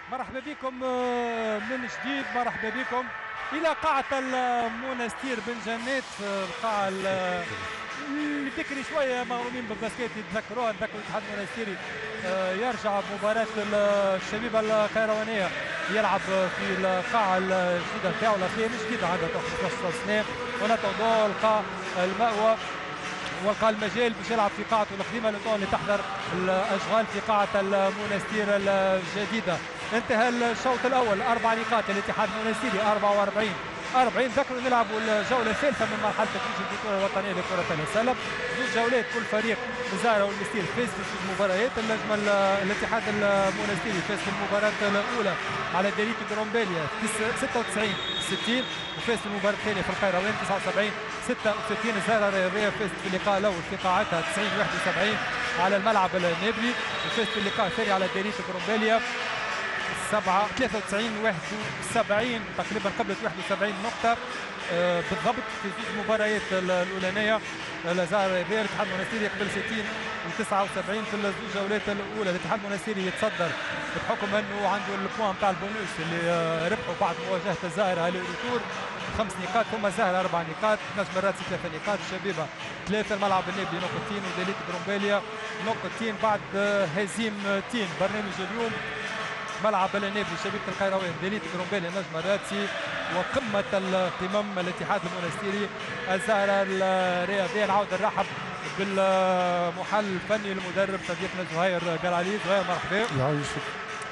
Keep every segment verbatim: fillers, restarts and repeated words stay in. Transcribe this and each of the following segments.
مرحبا بكم من جديد، مرحبا بكم الى قاعة المونستير بن جنات، القاعة اللي بكري شوية مغرومين بالباسكيت يتذكروها، نذكروا الاتحاد المونستيري يرجع مباراة الشبيبة القيروانية يلعب في القاعة الجديدة نتاعو، الأخير مش جديدة عندها خمسطاش سنة، ونتوضو لقى المأوى ولقى المجال باش يلعب في قاعته القديمه لطون اللي تحضر الاشغال في قاعه المونستير الجديده. انتهى الشوط الاول اربع نقاط الاتحاد المونستيري أربعة وأربعين أربعين. ذكروا نلعبوا الجوله الثالثه من مرحله تتويج البطوله الوطنيه لكره السله، زوج جولات كل فريق الزهره والمستير فاز في زوج مباريات. النجم الاتحاد المونستيري فاز في المباراه الاولى على ديريت درومبيليا ستة وتسعين ستين، وفاز في المباراه الثانيه في القيروان تسعة وسبعين ستة وستين. الزهره الرياضيه فازت في اللقاء الاول في قاعتها تسعين واحد وسبعين على الملعب النابلي، وفازت في اللقاء الثاني على ديريت درومبيليا سبعة ثلاثة وتسعين واحد وسبعين، تقريبا قبلت واحد وسبعين نقطة آه بالضبط في زوج مباريات الأولانية. الزهرة الرياضية الاتحاد المونستيري قبل ستين وتسعة وسبعين في الزوج جولات الأولى. الاتحاد المونستيري يتصدر بحكم أنه عنده البوان تاع البونوس اللي آه ربحوا بعد مواجهة الزهرة هالي روتور خمس نقاط، ثم الزهرة أربع نقاط، نجم الراتسي ثلاث نقاط، الشبيبة ثلاثة، الملعب النابلي نقطتين، وديليت درومبيليا نقطتين بعد آه هزيمتين. برنامج اليوم ملعب النابلي شبيبة القيروان ديليت درومبيليا النجم الراتسي، وقمة القمم الاتحاد المونستيري الزهرة الرياضية. نعاود نرحب بالمحلل الفني المدرب صديقنا زهير قرالي. زهير مرحبا. يعيشك.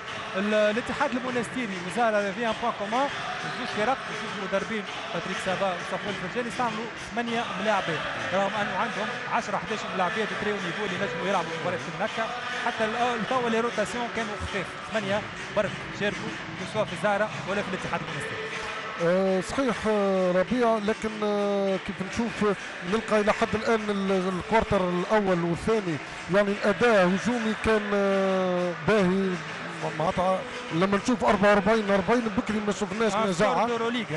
الاتحاد المونستيري والزهرة الرياضية ان بوان كومون، زوج فرق زوج مدربين باتريك سابا وصفوان الفرجاني استعملوا ثمانية ملاعبين، رغم انه عندهم عشرة أحد عشر ملاعبيه دو تري نيفو اللي نجموا يلعبوا مباريات في هكا. حتى التو لي روتاسيون كانوا خفاف، ثمانية برك شاركوا سواء في الزهرة ولا في الاتحاد المونستيري. أه صحيح ربيع، لكن أه كيف نشوف نلقى الى حد الان الكوارتر الاول والثاني يعني الاداء هجومي كان أه باهي. معناتها لما نشوف أربعة وأربعين أربعين بكري ما شفناش نجاعه،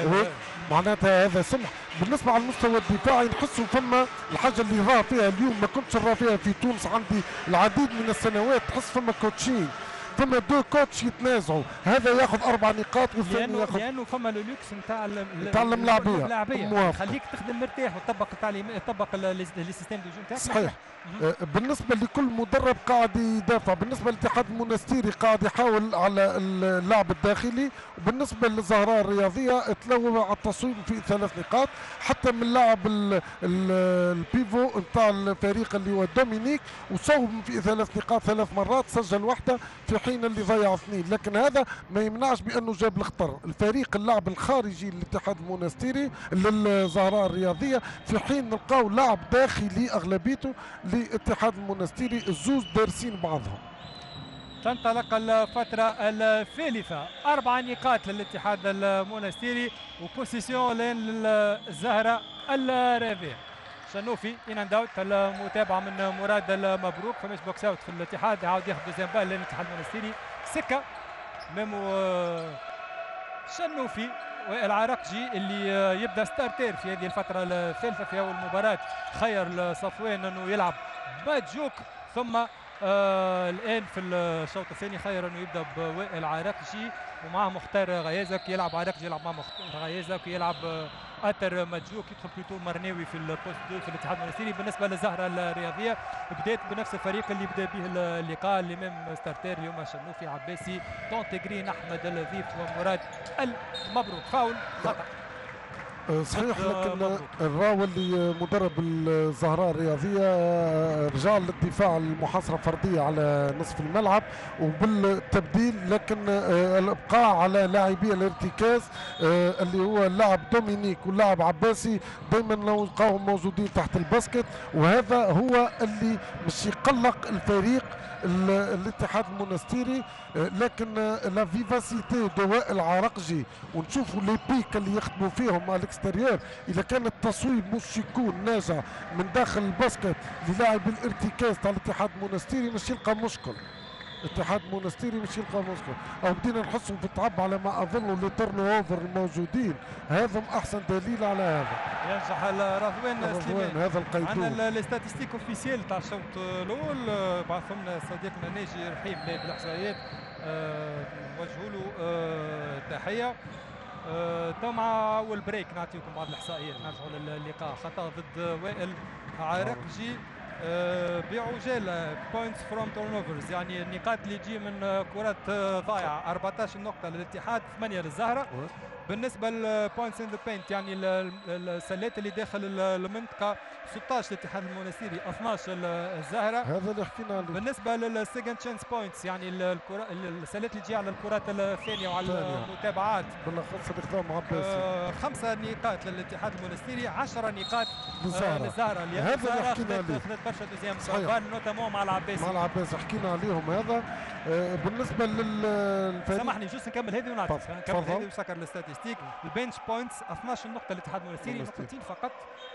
معناتها هذا سمح. بالنسبه على المستوى الدفاعي نحسوا فما الحاجه اللي راه فيها اليوم ما كنتش نرى فيها في تونس عندي العديد من السنوات. تحس فما كوتشين، فما دو كوتش يتنازعوا، هذا ياخذ اربع نقاط والثاني ياخذ، لانه فما لو لوكس نتاع نتاع الملاعبيه خليك تخدم مرتاح وتطبق التعليم تطبق لي سيستيم دو جو نتاعك. صحيح. بالنسبه لكل مدرب قاعد يدافع، بالنسبه للاتحاد المونستيري قاعد يحاول على اللعب الداخلي، وبالنسبه للزهراء الرياضيه تلوى على التصويب في ثلاث نقاط، حتى من لاعب البيفو نتاع الفريق اللي هو دومينيك وصوب في ثلاث نقاط ثلاث مرات، سجل واحده في حين اللي ضيع اثنين، لكن هذا ما يمنعش بانه جاب الخطر. الفريق اللعب الخارجي للاتحاد المونستيري للزهراء الرياضيه، في حين نلقاو لاعب داخلي اغلبيته للاتحاد المونستيري، الزوز دارسين بعضهم. تنطلق الفترة الثالثة، أربع نقاط للاتحاد المونستيري وبوزيسيون لين للزهرة الرياضية. شنوفي ان اند اوت، المتابعة من مراد المبروك، فماش بوكس اوت في الاتحاد، عاود ياخذ دوزيام بال للاتحاد المونستيري. سكة ميمو شنوفي والعراقجي اللي يبدا ستارتير في هذه الفترة الثالثة. في أول مباراة خير صفوان أنه يلعب باتجوك، ثم آه الآن في الشوط الثاني خير أنه يبدا بوائل عراقجي ومعه مختار غيازك. يلعب عراقجي يلعب مع مختار غيازك، يلعب أتر ماتجوك، يدخل بلوتو مرناوي في البوست دو في الاتحاد المونستيري. بالنسبة للزهرة الرياضية بدات بنفس الفريق اللي بدا به اللقاء، اللي ميم ستارتير اليوم شنوفي عباسي تونتيغرين أحمد اللذيف ومراد المبروك. فاول خطأ صحيح، لكن الراوي اللي مدرب الزهراء الرياضيه رجال للدفاع المحاصره فرديه على نصف الملعب وبالتبديل، لكن الابقاء على لاعبي الارتكاز اللي هو اللاعب دومينيك واللاعب عباسي دائما نلقاهم موجودين تحت الباسكت، وهذا هو اللي مش يقلق الفريق الاتحاد المونستيري. لكن لا فيفاسيتي دواء العراقجي ونشوفوا لي بيك اللي يخدموا فيهم على الاكستريور، اذا كان التصويب مش يكون ناجح من داخل الباسكت للاعب الارتكاز تاع الاتحاد المونستيري مش يلقى مشكل. الاتحاد المونستيري مش يلقى مشكل، او بدينا نحسوا بالتعب على ما اظن لي تيرن اوفر الموجودين، هذا احسن دليل على هذا. ينجح رضوان سليمان. هذا القيدون. عندنا الاستاتيستيك اوفيسيال تاع الشوط الاول بعثهم لنا صديقنا ناجي رحيم بالاحصائيات. نوجهوا له تحيه. تو مع والبريك نعطيكم بعض الاحصائيات، نرجعوا للقاء. خطا ضد وائل عراقجي بعجاله، بوينتس فروم تورن اوفرز، يعني النقاط اللي تجي من كرات ضايعه. أربعطاش نقطه للاتحاد، ثمانية للزهره. بالنسبه للبوينتس ان ذا بينت، يعني السلات اللي داخل المنطقه، ستطاش للاتحاد المنستيري، اثناش الزهره. هذا اللي حكينا عليه. بالنسبه للسكند تشانس بوينتس، يعني الكرة السلات اللي تجي على الكرات الثانيه وعلى المتابعات، بالاخص اللي خذاهم عباسي، آه خمسه نقاط للاتحاد المنستيري، عشرة نقاط للزهره. للزهره. هذا اللي حكينا عليه. خذت برشا دوزيام سوال نوتامون مع العباسي. مع العباسي حكينا عليهم. هذا آه بالنسبه للفريق، سامحني جوست نكمل هذه ونعطيك نكمل هذه ونسكر الاستاتيستيك. البنش بوينتس اثناش نقطه للاتحاد المنستيري، نقطتين فقط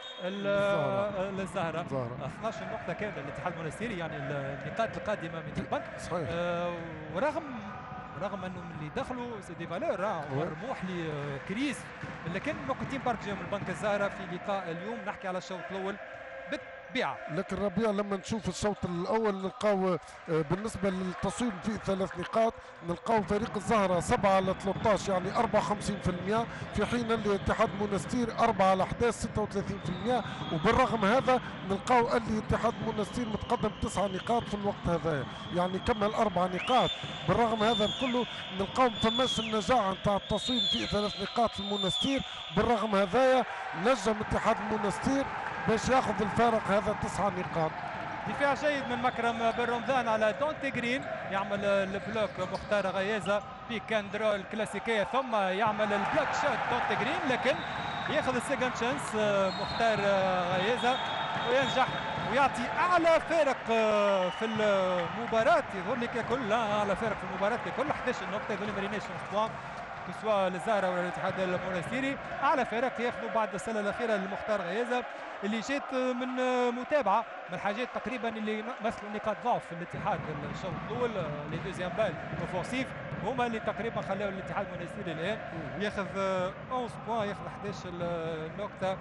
للزهره. اثناش نقطه كامله للاتحاد المنستيري، يعني النقاط القادمه من البنك. صحيح. آه ورغم رغم انه اللي دخلوا سي دي فالور رموح لي كريز، لكن نقطتين برك جاوا من البنك الزهره في لقاء اليوم. نحكي على الشوط الاول بالطبيعه، لكن ربيع لما نشوف الشوط الاول نلقاو بالنسبه للتصويب في ثلاث نقاط، نلقاو فريق الزهره سبعة على ثلاثة عشر يعني أربعة وخمسين بالمئة، في حين اللي اتحاد منستير أربعة على أحد عشر ستة وثلاثين بالمئة. وبالرغم هذا نلقاو اللي اتحاد منستير متقدم تسع نقاط في الوقت هذا، يعني كمل اربع نقاط. بالرغم هذا كله نلقاو ما فماش النجاعه نتاع التصويب في ثلاث نقاط في المنستير. بالرغم هذايا نجم اتحاد المنستير باش ياخذ الفارق هذا تسع نقاط. دفاع جيد من مكرم بن رمضان على دونتي جرين، يعمل البلوك مختار غيازه بيك اند رول كلاسيكيه، ثم يعمل البلوك شوت دونتي جرين، لكن ياخذ السكند تشانس مختار غيازه وينجح ويعطي اعلى فارق في المباراه. يظهر لي ككل اعلى فارق في المباراه ككل، أحد عشر نقطه. يظهر لي مارينيشن بوان سواء للزهره ولا الاتحاد المنستيري. اعلى فارق ياخذوا بعد السله الاخيره لمختار غيازه اللي جات من متابعه من الحاجات تقريبا اللي مثلوا نقاط ضعف في الاتحاد الشوط الاول. لي دوزيام بال اوفونسيف هما اللي تقريبا خلاو الاتحاد المنستيري الان ياخذ احد عشر بوان، ياخذ أحد عشر نقطه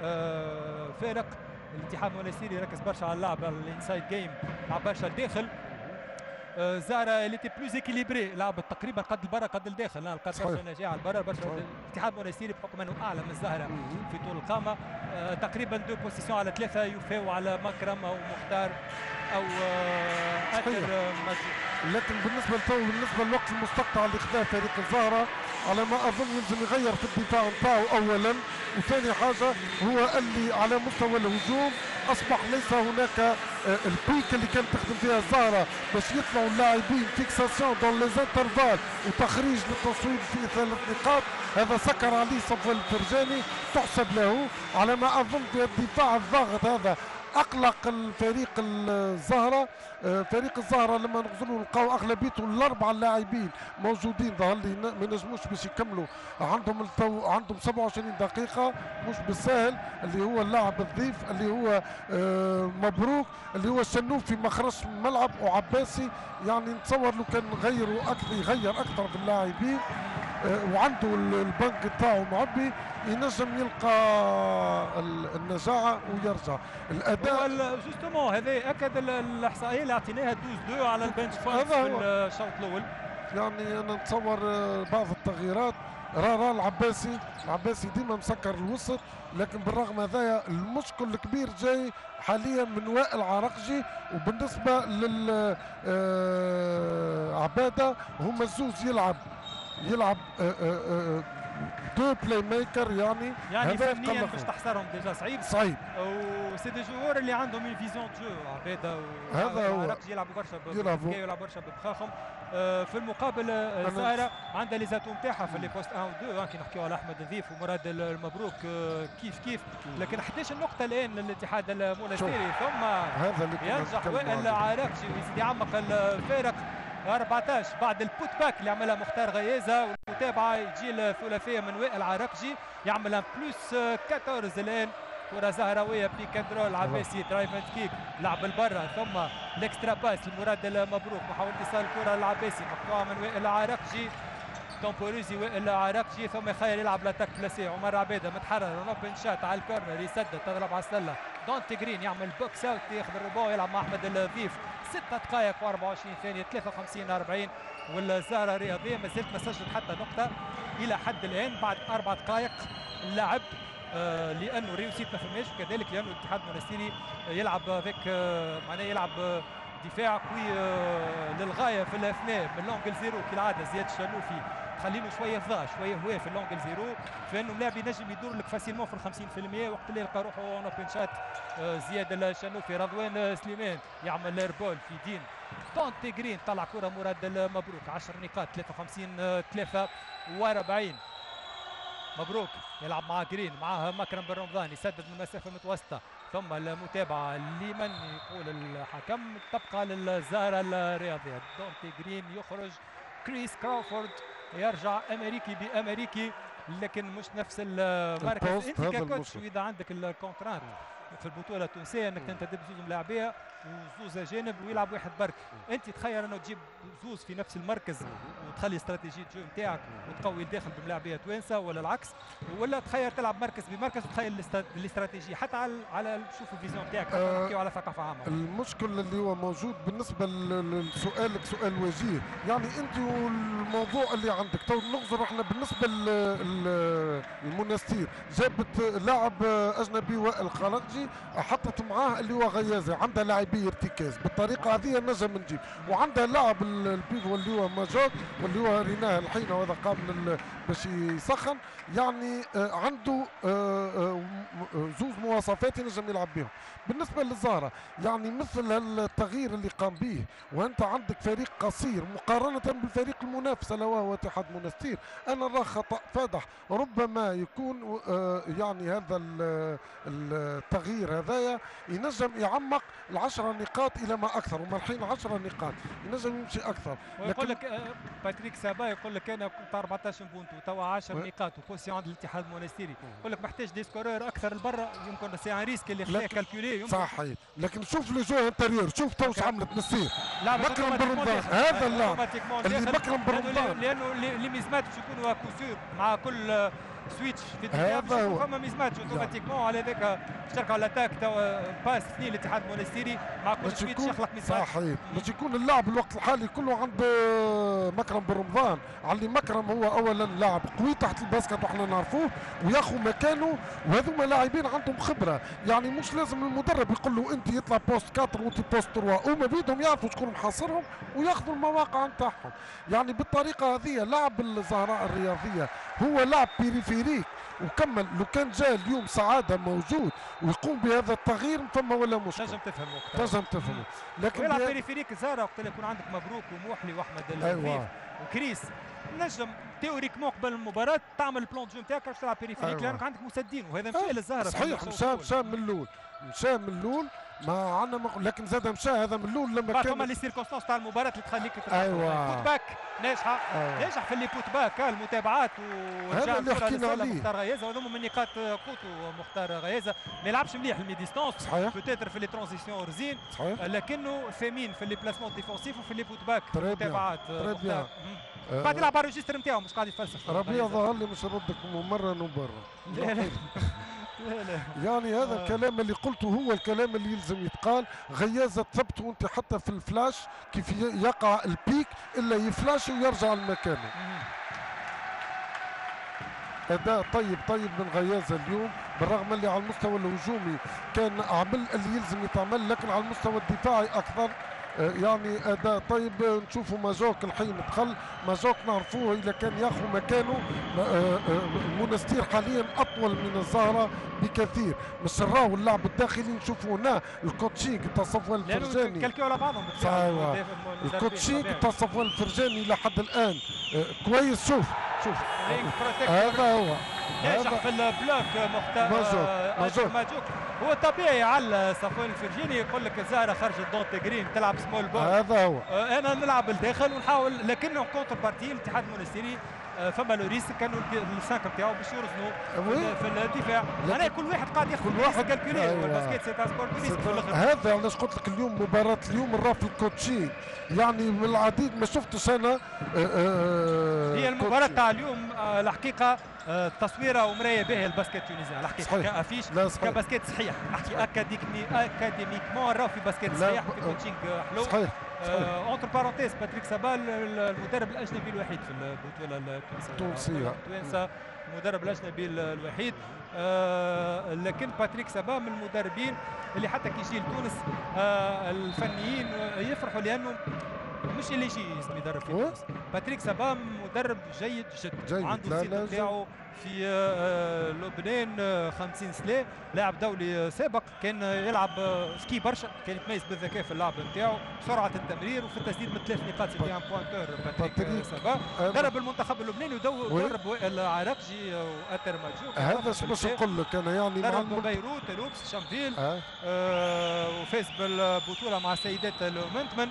فارق. الاتحاد المنستيري يركز برشا على اللعب الانسايد جيم، لعب برشا الداخل. زهرة اللي تي بلوز اكيليبري، لعبت تقريبا قد البرا قد الداخل، لقت برشا نجاح البرا برشا. الاتحاد المنستيري بحكم انه اعلى من الزهرة في طول القامة، آه تقريبا دو بوزيسيون على ثلاثة يفاو على مكرم او مختار او آه اخر مجد. لكن بالنسبة لتو بالنسبة للوقت المستقطع اللي خذاه فريق الزهرة، على ما اظن يلزم يغير في الدفاع نتاعو اولا، وثاني حاجة هو اللي على مستوى الهجوم اصبح ليس هناك البيك اللي كانت تخدم فيها الزهره باش يطلعوا اللاعبين فيكساسيون دون لي انترفال وتخريج للتصويب في ثلاث نقاط. هذا سكر عليه صفوان الفرجاني، تحسب له. على ما اظن في الدفاع الضاغط هذا اقلق الفريق الزهره. فريق الزهره لما نغزلوا نلقاو اغلبيته الاربعه اللاعبين موجودين، ظهر لي ما نجموش باش يكملوا. عندهم التو عندهم سبعة وعشرين دقيقه، مش بالسهل. اللي هو اللاعب الضيف اللي هو مبروك، اللي هو الشنوف في مخرج الملعب، وعباسي يعني نتصور له كان غيروا اكثر، يغير اكثر في اللاعبين، وعنده البنك نتاعو معبي، ينجم يلقى النجاعه ويرجع. الاداء جوستومون هذا اكد الاحصائيه اللي اعطيناها اثنين اثنين على البنش بوينت في الشوط الاول. يعني انا نتصور بعض التغييرات. رارا العباسي العباسي ديما مسكر الوسط، لكن بالرغم هذايا المشكل الكبير جاي حاليا من وائل عراقجي. وبالنسبه للعباده هما الزوز يلعب يلعب آآ آآ دو بلاي ميكر، يعني يعني فنيا باش تحصرهم ديجا صعيب صعيب. وسي دي جوور اللي عندهم اون فيزيون دو جو عباده، هذا هو عراقجي يلعبوا برشا يلعبوا يلعب برشا ببخاخهم. آه في المقابل الزهره عندها لي زاتو نتاعها في لي بوست واحد و اثنين، كي نحكيو على احمد نظيف ومراد المبروك آه كيف كيف. لكن أحد عشر نقطه الان للاتحاد المنستيري، ثم هذا اللي ينجح وائل عراقجي ويزيد يعمق الفارق أربعة عشر بعد البوت باك اللي عملها مختار غيازه، والمتابعه يجي الثلاثيه من وائل عراقجي يعمل بلوس أربعة عشر الان. كره زهراويه بيك اند رول، عباسي درايف اند كيك، لعب البرا، ثم الاكسترا باس لمراد المبروك، محاوله ايصال الكره للعباسي مقطوعه من وائل عراقجي، تومبوريزي وائل عراقجي، ثم يخير يلعب لاتاك بلاسي. عمر عبيده متحرر ونوبن شات على الكورنر، يسدد تضرب على السله. دونتي جرين يعمل بوكس اوت، ياخذ الرباو، يلعب مع احمد الضيف. ستة دقائق وأربعة وعشرين ثانيه، ثلاثة وخمسين أربعين. والزهره الرياضيه ما زالت ما سجلت حتى نقطه الى حد الان بعد اربع دقائق اللعب. آه لانه ريوسيت ما فماش، وكذلك لانه الاتحاد المونستيري يلعب فيك آه معناه يلعب آه دفاع قوي آه للغايه في الاثناء من لونجل زيرو كالعاده. زياد الشنوفي خليله شويه فضا شويه هواه في اللونجل زيرو، فانه اللاعب ينجم يدور لك فاسيلمون في الخمسين في المية وقت اللي يلقى روحه اون اوبن شات. آه زياد الشنوفي، رضوان سليمان يعمل ايربول في دين دونتي جرين، طلع كره مراد مبروك. عشر نقاط ثلاثة وخمسين ثلاثة وأربعين. مبروك يلعب مع جرين، معاه مكرم بن رمضان يسدد من مسافه متوسطه، ثم المتابعه لمن يقول الحكم تبقى للزهره الرياضيه. دونتي جرين يخرج، كريس كراوفورد يرجع امريكي بامريكي لكن مش نفس المركز. انت ككوتش واذا عندك الكونترات في البطوله التونسيه انك انت تدب زوز ملاعبيه وزوز جانب ويلعب واحد برك، انت تخيل انه تجيب زوز في نفس المركز وتخلي استراتيجيه جو نتاعك وتقوي الداخل بملاعبيه توانسه، ولا العكس، ولا تخيل تلعب مركز بمركز وتخيل الاستراتيجية حتى على على شوف الفيزيون نتاعك أه على ثقافه عامه. المشكل اللي هو موجود بالنسبه لسؤالك سؤال وجيه، يعني انت والموضوع اللي عندك تو نغزر احنا بالنسبه للمنستير جابت لاعب اجنبي وائل خلقجي حطت معاه اللي هو غيازه، عندها لاعبي ارتكاز بالطريقه هذه نجم نجيب، وعندها لاعب البيض واللي هو ماجوك واللي هو ريناه الحين وهذا قابل باش يسخن، يعني عنده زوز مواصفات ينجم يلعب بهم. بالنسبه للزهره يعني مثل التغيير اللي قام به وانت عندك فريق قصير مقارنه بالفريق المنافس اللي هو اتحاد منستير، انا نرى خطا فادح، ربما يكون يعني هذا التغيير هذايا ينجم يعمق العشرة نقاط الى ما اكثر، وما الحين عشرة نقاط ينجم يمشي اكثر. ويقول لك باتريك سابا يقول لك انا كنت أربعطاش بونت وتوا عشر نقاط وكوسي عند الاتحاد المونستيري، يقول لك محتاج دي سكورور اكثر لبرا، يمكن سي ان ريسك اللي خلاه كالكولي. صحيح، لكن شوف لي جو انتريور، شوف تو اش عملت نسير مكرم بن رمضان، هذا اللاعب اللي مكرم بن رمضان لانه لي ميزمات باش يكونوا كوسور مع كل سويتش في الدفاع، فما ميزماتش اوتوماتيكمون على ذاك شركه على الاتاك باس اثنين الاتحاد المونستيري مع كل سويتش يخلق ميزمات. صحيح، باش يكون اللاعب الوقت الحالي كله عند مكرم بن رمضان، على مكرم هو اولا لاعب قوي تحت الباسكت وحنا نعرفوه وياخذ مكانه، وهذوما لاعبين عندهم خبره، يعني مش لازم المدرب يقول له انت يطلع بوست أربعة وانت بوست ثلاثة، هما بيدهم يعرفوا شكون محاصرهم وياخذوا المواقع نتاعهم. يعني بالطريقه هذه لعب الزهراء الرياضيه هو لعب بيريفيريك، وكمل لو كان جاء اليوم سعاده موجود ويقوم بهذا التغيير فما ولا مشكله تنجم تفهمه تنجم تفهمه لكن يلعب بيريفيريك زهره وقت اللي يكون عندك مبروك وموحلي واحمد الغفيف أيوة. وكريس نجم تيوريكمون قبل المباراه تعمل البلان جو نتاعك باش تلعب بيريفيريك أيوة. لانك عندك مسدين وهذا مشى أيوة. للزهره صحيح، مشى مشى من الاول مشى من الاول ما عندنا مق... لكن زاد مشى هذا من الاول لما كان فما لي سيركونستانس تاع المباراه اللي تخليك ايوه بوت باك ناجحه أيوة. ناجح في اللي بوت باك المتابعات هذا اللي حكينا عليه. مختار غيازه وهذوما من نقاط قوته مختار غيازه، ما يلعبش مليح المي ديستونس بوتيتر في لي ترانزيسيون رزين لكنه ثمين في لي بلاسمون ديفونسيف وفي لي بوت باك المتابعات بعد يلعب على الريجستر نتاعو مش قاعد يفلسف. ربيع ظهر لي مش ردك ممرا وبرا لا لا لا لا. يعني هذا آه. الكلام اللي قلته هو الكلام اللي يلزم يتقال. غيازة ثبتوا انت حتى في الفلاش كيف يقع البيك الا يفلاش ويرجع لمكانه. اداء طيب طيب من غيازة اليوم، بالرغم اللي على المستوى الهجومي كان عمل اللي يلزم يتعمل، لكن على المستوى الدفاعي اكثر يعني اداء طيب. نشوفوا ماجوك الحين دخل، ماجوك نعرفوه اذا كان ياخذ مكانه. المونستير حاليا اطول من الزهره بكثير، مش نراو اللعب الداخلي نشوفوا هنا الكوتشينج تاع صفوان الفرجاني كالكيو على بعضهم الكوتشينج تاع صفوان الفرجاني لحد الان كويس. شوف شوف هذا هو ناجح في البلوك مختار ماجوك ماجوك هو طبيعي على صفوان الفرجاني يقول لك الزهره خرجت دونت جرين تلعب سمول بول، هذا هو انا نلعب الداخل ونحاول، لكنه كونتر بارتي الاتحاد المونستيري فما لو ريسك كانوا السانك نتاعو باش يرزنوا في الدفاع. انا كل واحد قاعد ياخذ كل واحد كالكولي. أيوة. الباسكيت سي سبورت ريسك في الاخر. هذا علاش قلت لك اليوم مباراه اليوم نرى في الكوتشي يعني من العديد ما شفتش انا. هي المباراه تاع اليوم الحقيقه تصويره ومرايه باهيه الباسكيت التونسي الحقيقه كافيش كباسكيت صحيح، نحكي اكاديمي اكاديميكمون راهو في باسكيت صحيح في كوتشينغ حلو. صحيح اونتر بارونتيز باتريك سابال المدرب الاجنبي الوحيد في البطوله التونسيه التونسيه المدرب الاجنبي الوحيد. آه لكن باتريك سابا من المدربين اللي حتى كي يجي لتونس آه الفنيين يفرحوا لانه مش اللي يجي يدرب في تونس. باتريك سابا مدرب جيد جدا، عنده السيت نتاعو في آه لبنان آه خمسين سنه، لاعب دولي سابق، كان يلعب آه سكي برشا، كان يتميز بالذكاء في اللعب نتاعو، سرعه التمرير وفي التسديد من ثلاث نقاط في ان بوانتور. باتريك سابا درب المنتخب اللبناني ودرب وائل عراقجي واتر ماجوك. هذا شو باش نقول لك انا، يعني درب بيروت لوبس شامفيل آه. آه وفاز بالبطوله مع سيدات المنتمن.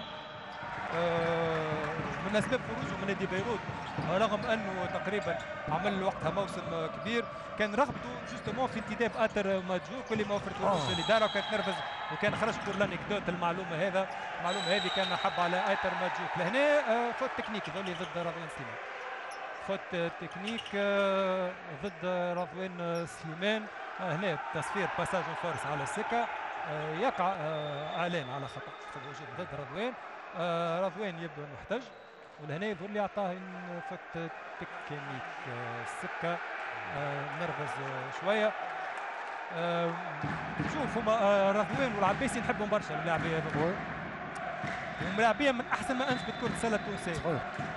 آه من اسباب خروجه من نادي بيروت رغم انه تقريبا عمل وقتها موسم كبير، كان رغبته جوستومون في انتداب اتر ماجوك اللي ما وفرتلوش آه. الاداره، وكانت نرفز وكان خرج بور لانكدوت المعلومه هذا المعلومه هذه كان حب على اتر ماجوك. لهنا آه فوت تكنيك ذولي ضد رضوان سليمان، فوت تكنيك آه ضد رضوان سليمان. آه هنا تصفير باساج فارس على السكه، آه يقع آه اعلان على خطا في الوجود ضد رضوان. آه رضوان يبدو محتج، ولهنا يظهر لي عطاه فوت تكنيك آه السكه آه نرفز آه شويه. آه شوف هما آه رضوان والعباسي نحبهم برشا اللاعبيه هذوما، وملاعبيه من احسن ما انجبت كره السله التونسيه،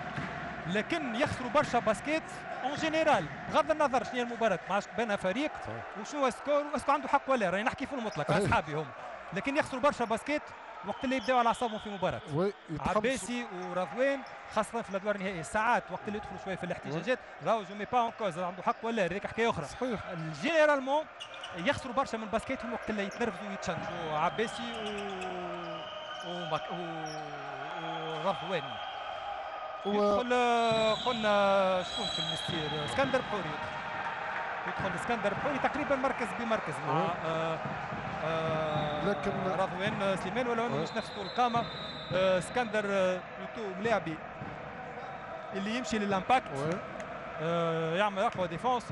لكن يخسروا برشا باسكيت اون جينيرال بغض النظر شنو هي المباراه، ما عادش بين فريق وشنو السكور واسكو عنده حق ولا، راني نحكي في المطلق اصحابي هم، لكن يخسروا برشا باسكيت وقت اللي يبداو على اعصابهم في مباراه. عباسي ورضوان خاصه في الادوار النهائيه ساعات وقت اللي يدخلوا شويه في الاحتجاجات راهو جو مي با اون كوز عنده حق ولا، هذيك حكايه اخرى. صحيح. جينيرالمون يخسروا برشا من باسكيتهم وقت اللي يتنرفزوا ويتشنجوا عباسي و و ورضوان. و... يدخل قلنا شكون في المستير، اسكندر بحوري يدخل اسكندر بحوري تقريبا مركز بمركز مع آه آه لكن رضوان سليمان، ولو انه مش نفس طول القامه. آه اسكندر بلوتو ملاعبي اللي يمشي للامباكت آه يعمل اقوى ديفونس.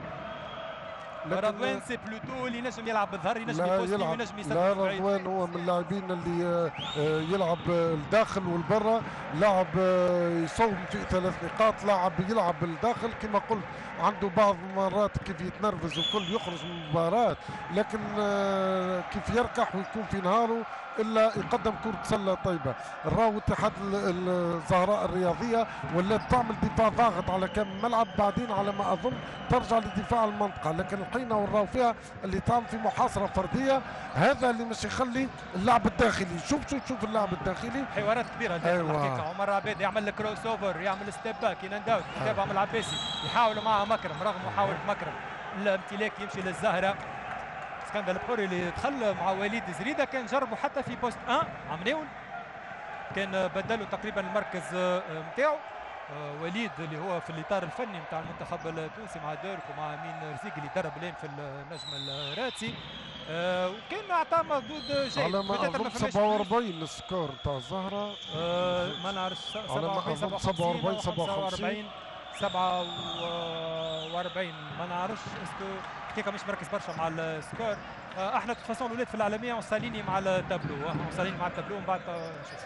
رضوان سي بلوتو اللي ينجم يلعب بالظهر، ينجم يبوستي وينجم يسدد. لا رضوان هو من اللاعبين اللي يلعب الداخل والبرا، لاعب يصوم في ثلاث نقاط، لاعب يلعب بالداخل كما قلت، عنده بعض المرات كيف يتنرفز وكل يخرج من المباراة، لكن كيف يركح ويكون في نهاره الا يقدم كرة سلة طيبة. راهو اتحاد الزهراء الرياضية ولات تعمل دفاع ضاغط على كم ملعب، بعدين على ما اظن ترجع لدفاع المنطقة، لكن الحين وراو فيها اللي تعمل في محاصرة فردية، هذا اللي مش يخلي اللعب الداخلي. شوف شوف شوف اللعب الداخلي، حوارات كبيرة الحقيقة. عمر عبيد يعمل كروس اوفر، يعمل ستيب باك، يننداوت يتابع من العباسي، يحاولوا معه مكرم رغم محاولة مكرم الامتلاك يمشي للزهرة. اسكندر البحوري اللي دخل مع وليد زريده كان جربوا حتى في بوست واحد عمناول، كان بدلوا تقريبا المركز نتاعو. وليد اللي هو في الاطار الفني نتاع المنتخب التونسي مع ديرك ومع امين رزيق اللي درب الان في النجم الراتسي، وكان اعطى مردود جيد. على ما اظن سبعة وأربعين السكور نتاع الزهره، ما نعرفش سبعة وأربعين سبعة وأربعين سبعة وخمسين سبعة وأربعين ما نعرفش اسكو حقيقة مش مركز برشا مع السكور. آه احنا تفاصيل الاولاد في العالميه وصاليني مع التابلو، وصاليني مع التابلو من بعد نشوف.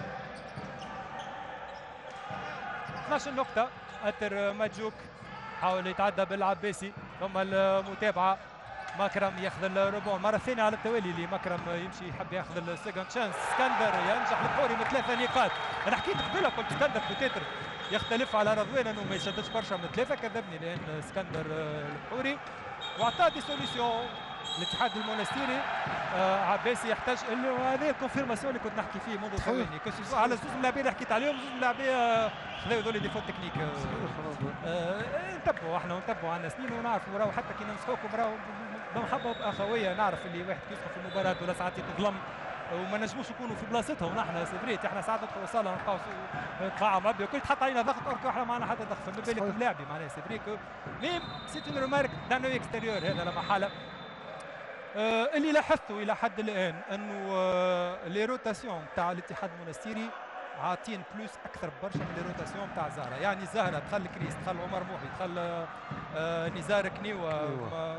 اثناش نقطة. اتر ماجوك حاول يتعدى بالعباسي، ثم المتابعة مكرم ياخذ الربون مرة ثانية على التوالي اللي مكرم يمشي يحب ياخذ السكند شانس. اسكندر ينجح البحوري من ثلاثة نقاط. انا حكيت قبيله قلت اسكندر بوتيتر يختلف على رضوان انه ما يشددش برشا من ثلاثة، كذبني لان اسكندر البحوري واعطاه دي سوليسيون. الاتحاد المونستيري آه عباسي يحتاج هذه الكونفيرماسيون اللي كنت نحكي فيه منذ ثواني على زوج اللاعبين اللي حكيت عليهم، زوج اللاعبين خذوا ذول دي فوت تكنيك. آه نتبعوا احنا ونتبعوا عنا سنين ونعرفوا راهو حتى كي ننصحوكم راهو بمحبه وباخويه، نعرف اللي واحد يدخل في المباراه ولا ساعات يتظلم وما نجموش نكونوا في بلاصتهم نحن سيفريت، احنا ساعات ندخلوا وصاله نلقاو قاعه معبيه وكل تحط علينا ضغط اوركو احنا معنا حتى ضغط، فما بالك بلاعبي معناها سيفريك ميم سي اون ريمارك دانو اكستيريور. هذا لا محاله. آه اللي لاحظته الى حد الان انه آه لي روتاسيون تاع الاتحاد المونستيري عاطين بلوس اكثر برشا من لي روتاسيون تاع زهره، يعني زهره دخل كريس، دخل عمر موحي، دخل آه نزار كنيوه،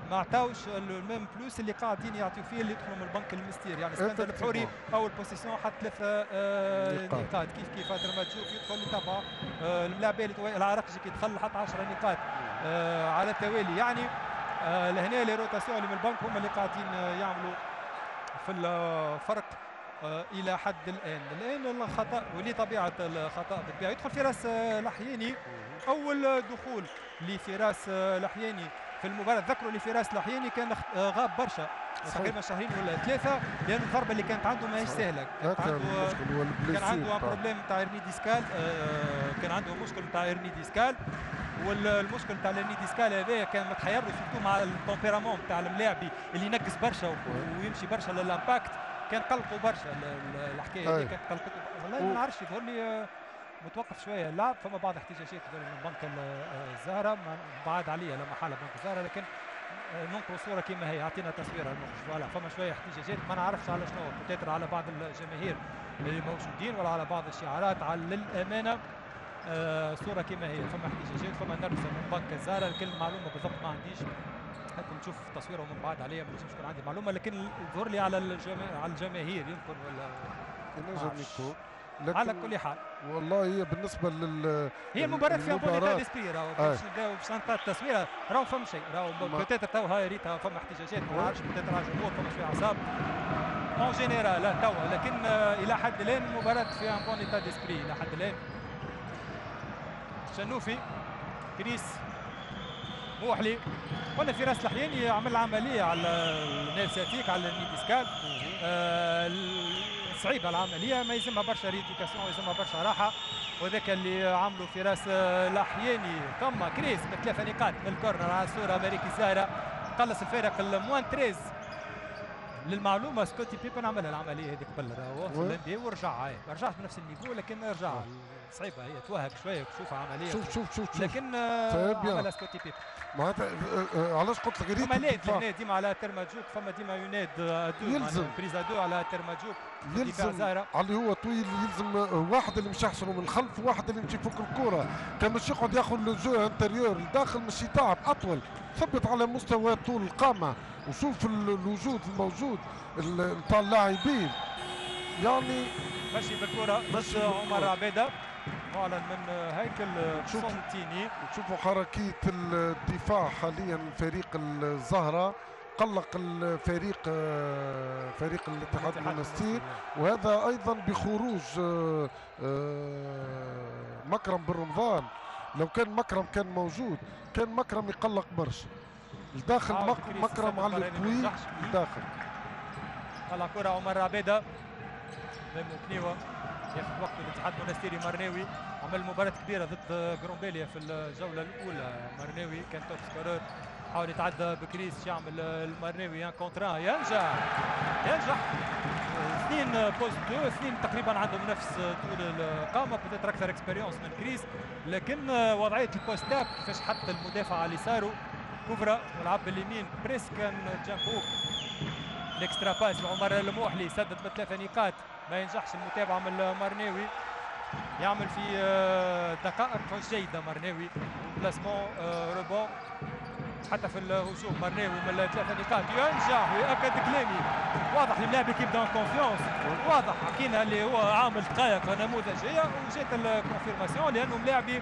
ما عطاوش الميم فلوس اللي قاعدين يعطيو فيه اللي يدخلوا من البنك المستير. يعني اسكندر البحوري اول بوزيسيون حط ثلاثه آه نقاط كيف كيف هذا ماتشوف يدخل يتابع آه اللاعبين العراقجي كي دخل حط عشرة نقاط آه على التوالي. يعني آه لهنا لي روتاسيون اللي من البنك هم اللي قاعدين يعملوا في الفرق آه الى حد الان. الان الخطا ولي طبيعه الخطا بالطبيعه يدخل فراس لحياني. اول دخول لفراس لحياني في المباراه. ذكروا اللي فراس لحياني كان غاب برشا تقريبا شهرين ولا ثلاثه لان الضربه اللي كانت عنده ماهيش سهله. كان عنده كان عنده بروبليم تاع ارني ديسكال آه كان عنده مشكل تاع ارني ديسكال والمشكل تاع الارني ديسكال هذا كان متحير له سورتو مع التمبيرامون تاع الملاعبي اللي ينقص برشا ويمشي برشا للامباكت. كان قلقوا برشا الحكايه هذه كانت قلقته. والله ما نعرفش يظهر لي متوقف شويه اللعب. فما بعض احتجاجات من بنك الزهره بعد عليها لما حال بنك الزهره لكن ننقل صوره كما هي. اعطينا تصويره نخرج فوالا. فما شويه احتجاجات ما نعرفش على شنو بتاتر على بعض الجماهير اللي موجودين ولا على بعض الشعارات. على للامانه آه صوره كما هي. فما احتجاجات فما نرفزه من بنك الزهره. لكن المعلومه بالضبط ما عنديش. هاكم نشوف تصويره من بعد عليها ما نجمش يكون عندي معلومه لكن يظهر لي على الجما... على الجماهير يمكن ولا ينجم يكون. على كل حال والله هي بالنسبه لل هي المباراه فيها بونيتا ديسبري. راهو باش نبداو باش نعطي التصوير راهو فما شيء. راهو بوتيتر تو هاي ريتها فما احتجاجات ما نعرفش بوتيتر على الجمهور فما شويه اعصاب اون جينيرال لا توا. لكن الى حد الان المباراه فيها بونيتا ديسبري الى حد الان. شنوفي كريس موحلي قلنا فراس لحياني عمل عمليه على النيرساتيك على النيديسكال. آه صعيبه العمليه ما يلزمها برشا ريديكاسيون يلزمها برشا راحه وذاك اللي عملوا فراس لحياني. ثم كريس بثلاثه نقاط من الكورنر على الصوره امريكي زهره قلص الفارق الموان ثلاثة. للمعلومه سكوتي بيبن عمل العمليه هذيك قبل راهو في الانديه ورجع. ما رجعش بنفس النيفو لكن رجع. صعيبه هي توهق شويه تشوفها عمليه شوف شوف شوف, شوف. لكن عملها سكوتي بيبن. معناتها علاش قلت لك فما ناد ديما على ترماجوك. فما ديما يناد يلزم بريزا دو على ترماجوك يلزم اللي هو طويل. يلزم واحد اللي مش يحشره من الخلف وواحد اللي يمشي فوق الكره. كان مش يقعد ياخذ الجو انتريور الداخل مش يتعب اطول. ثبت على مستوى طول القامه وشوف الوجود الموجود نتاع اللاعبين. يعني ماشي بالكره ضد عمر عبيده معلن من هيكل سونتيني. نشوفوا حركيه الدفاع حاليا فريق الزهره. قلق الفريق فريق الاتحاد المنستير وهذا ايضا بخروج مكرم بن رمضان. لو كان مكرم كان موجود كان مكرم يقلق برشا. الداخل مك مكرم على الطويل الداخل. طلع كره عمر عبيده ميمو كنيوه ياخذ وقته الاتحاد المنستيري. مرناوي عمل مباراة كبيرة ضد جرومبيليا في الجولة الأولى. مرناوي كان توب سكورر حاول يتعدى بكريس يعمل المرناوي ان كونترا ينجح ينجح. اثنين بوست دو اثنين تقريبا عندهم نفس طول القامة بتاتر أكثر اكسبيريونس من كريس. لكن وضعية البوست اب كيفاش حط المدافع على يساره كوفرا ولعب باليمين بريس كان جامب هوك. الاكسترا باس لعمر الموحلي سدد بثلاثة نقاط ما ينجحش المتابعة من المرناوي. يعمل في دقائق جيدة مرناوي بلاسمون روبون حتى في الهجوم. مرناوي من ثلاثة نقاط ينجح ويأكد كلامي. واضح اللاعب كيف دون كونفيونس واضح حكينا اللي هو عامل دقائق نموذجية وجات الكونفيرماسيون لأنه ملاعبي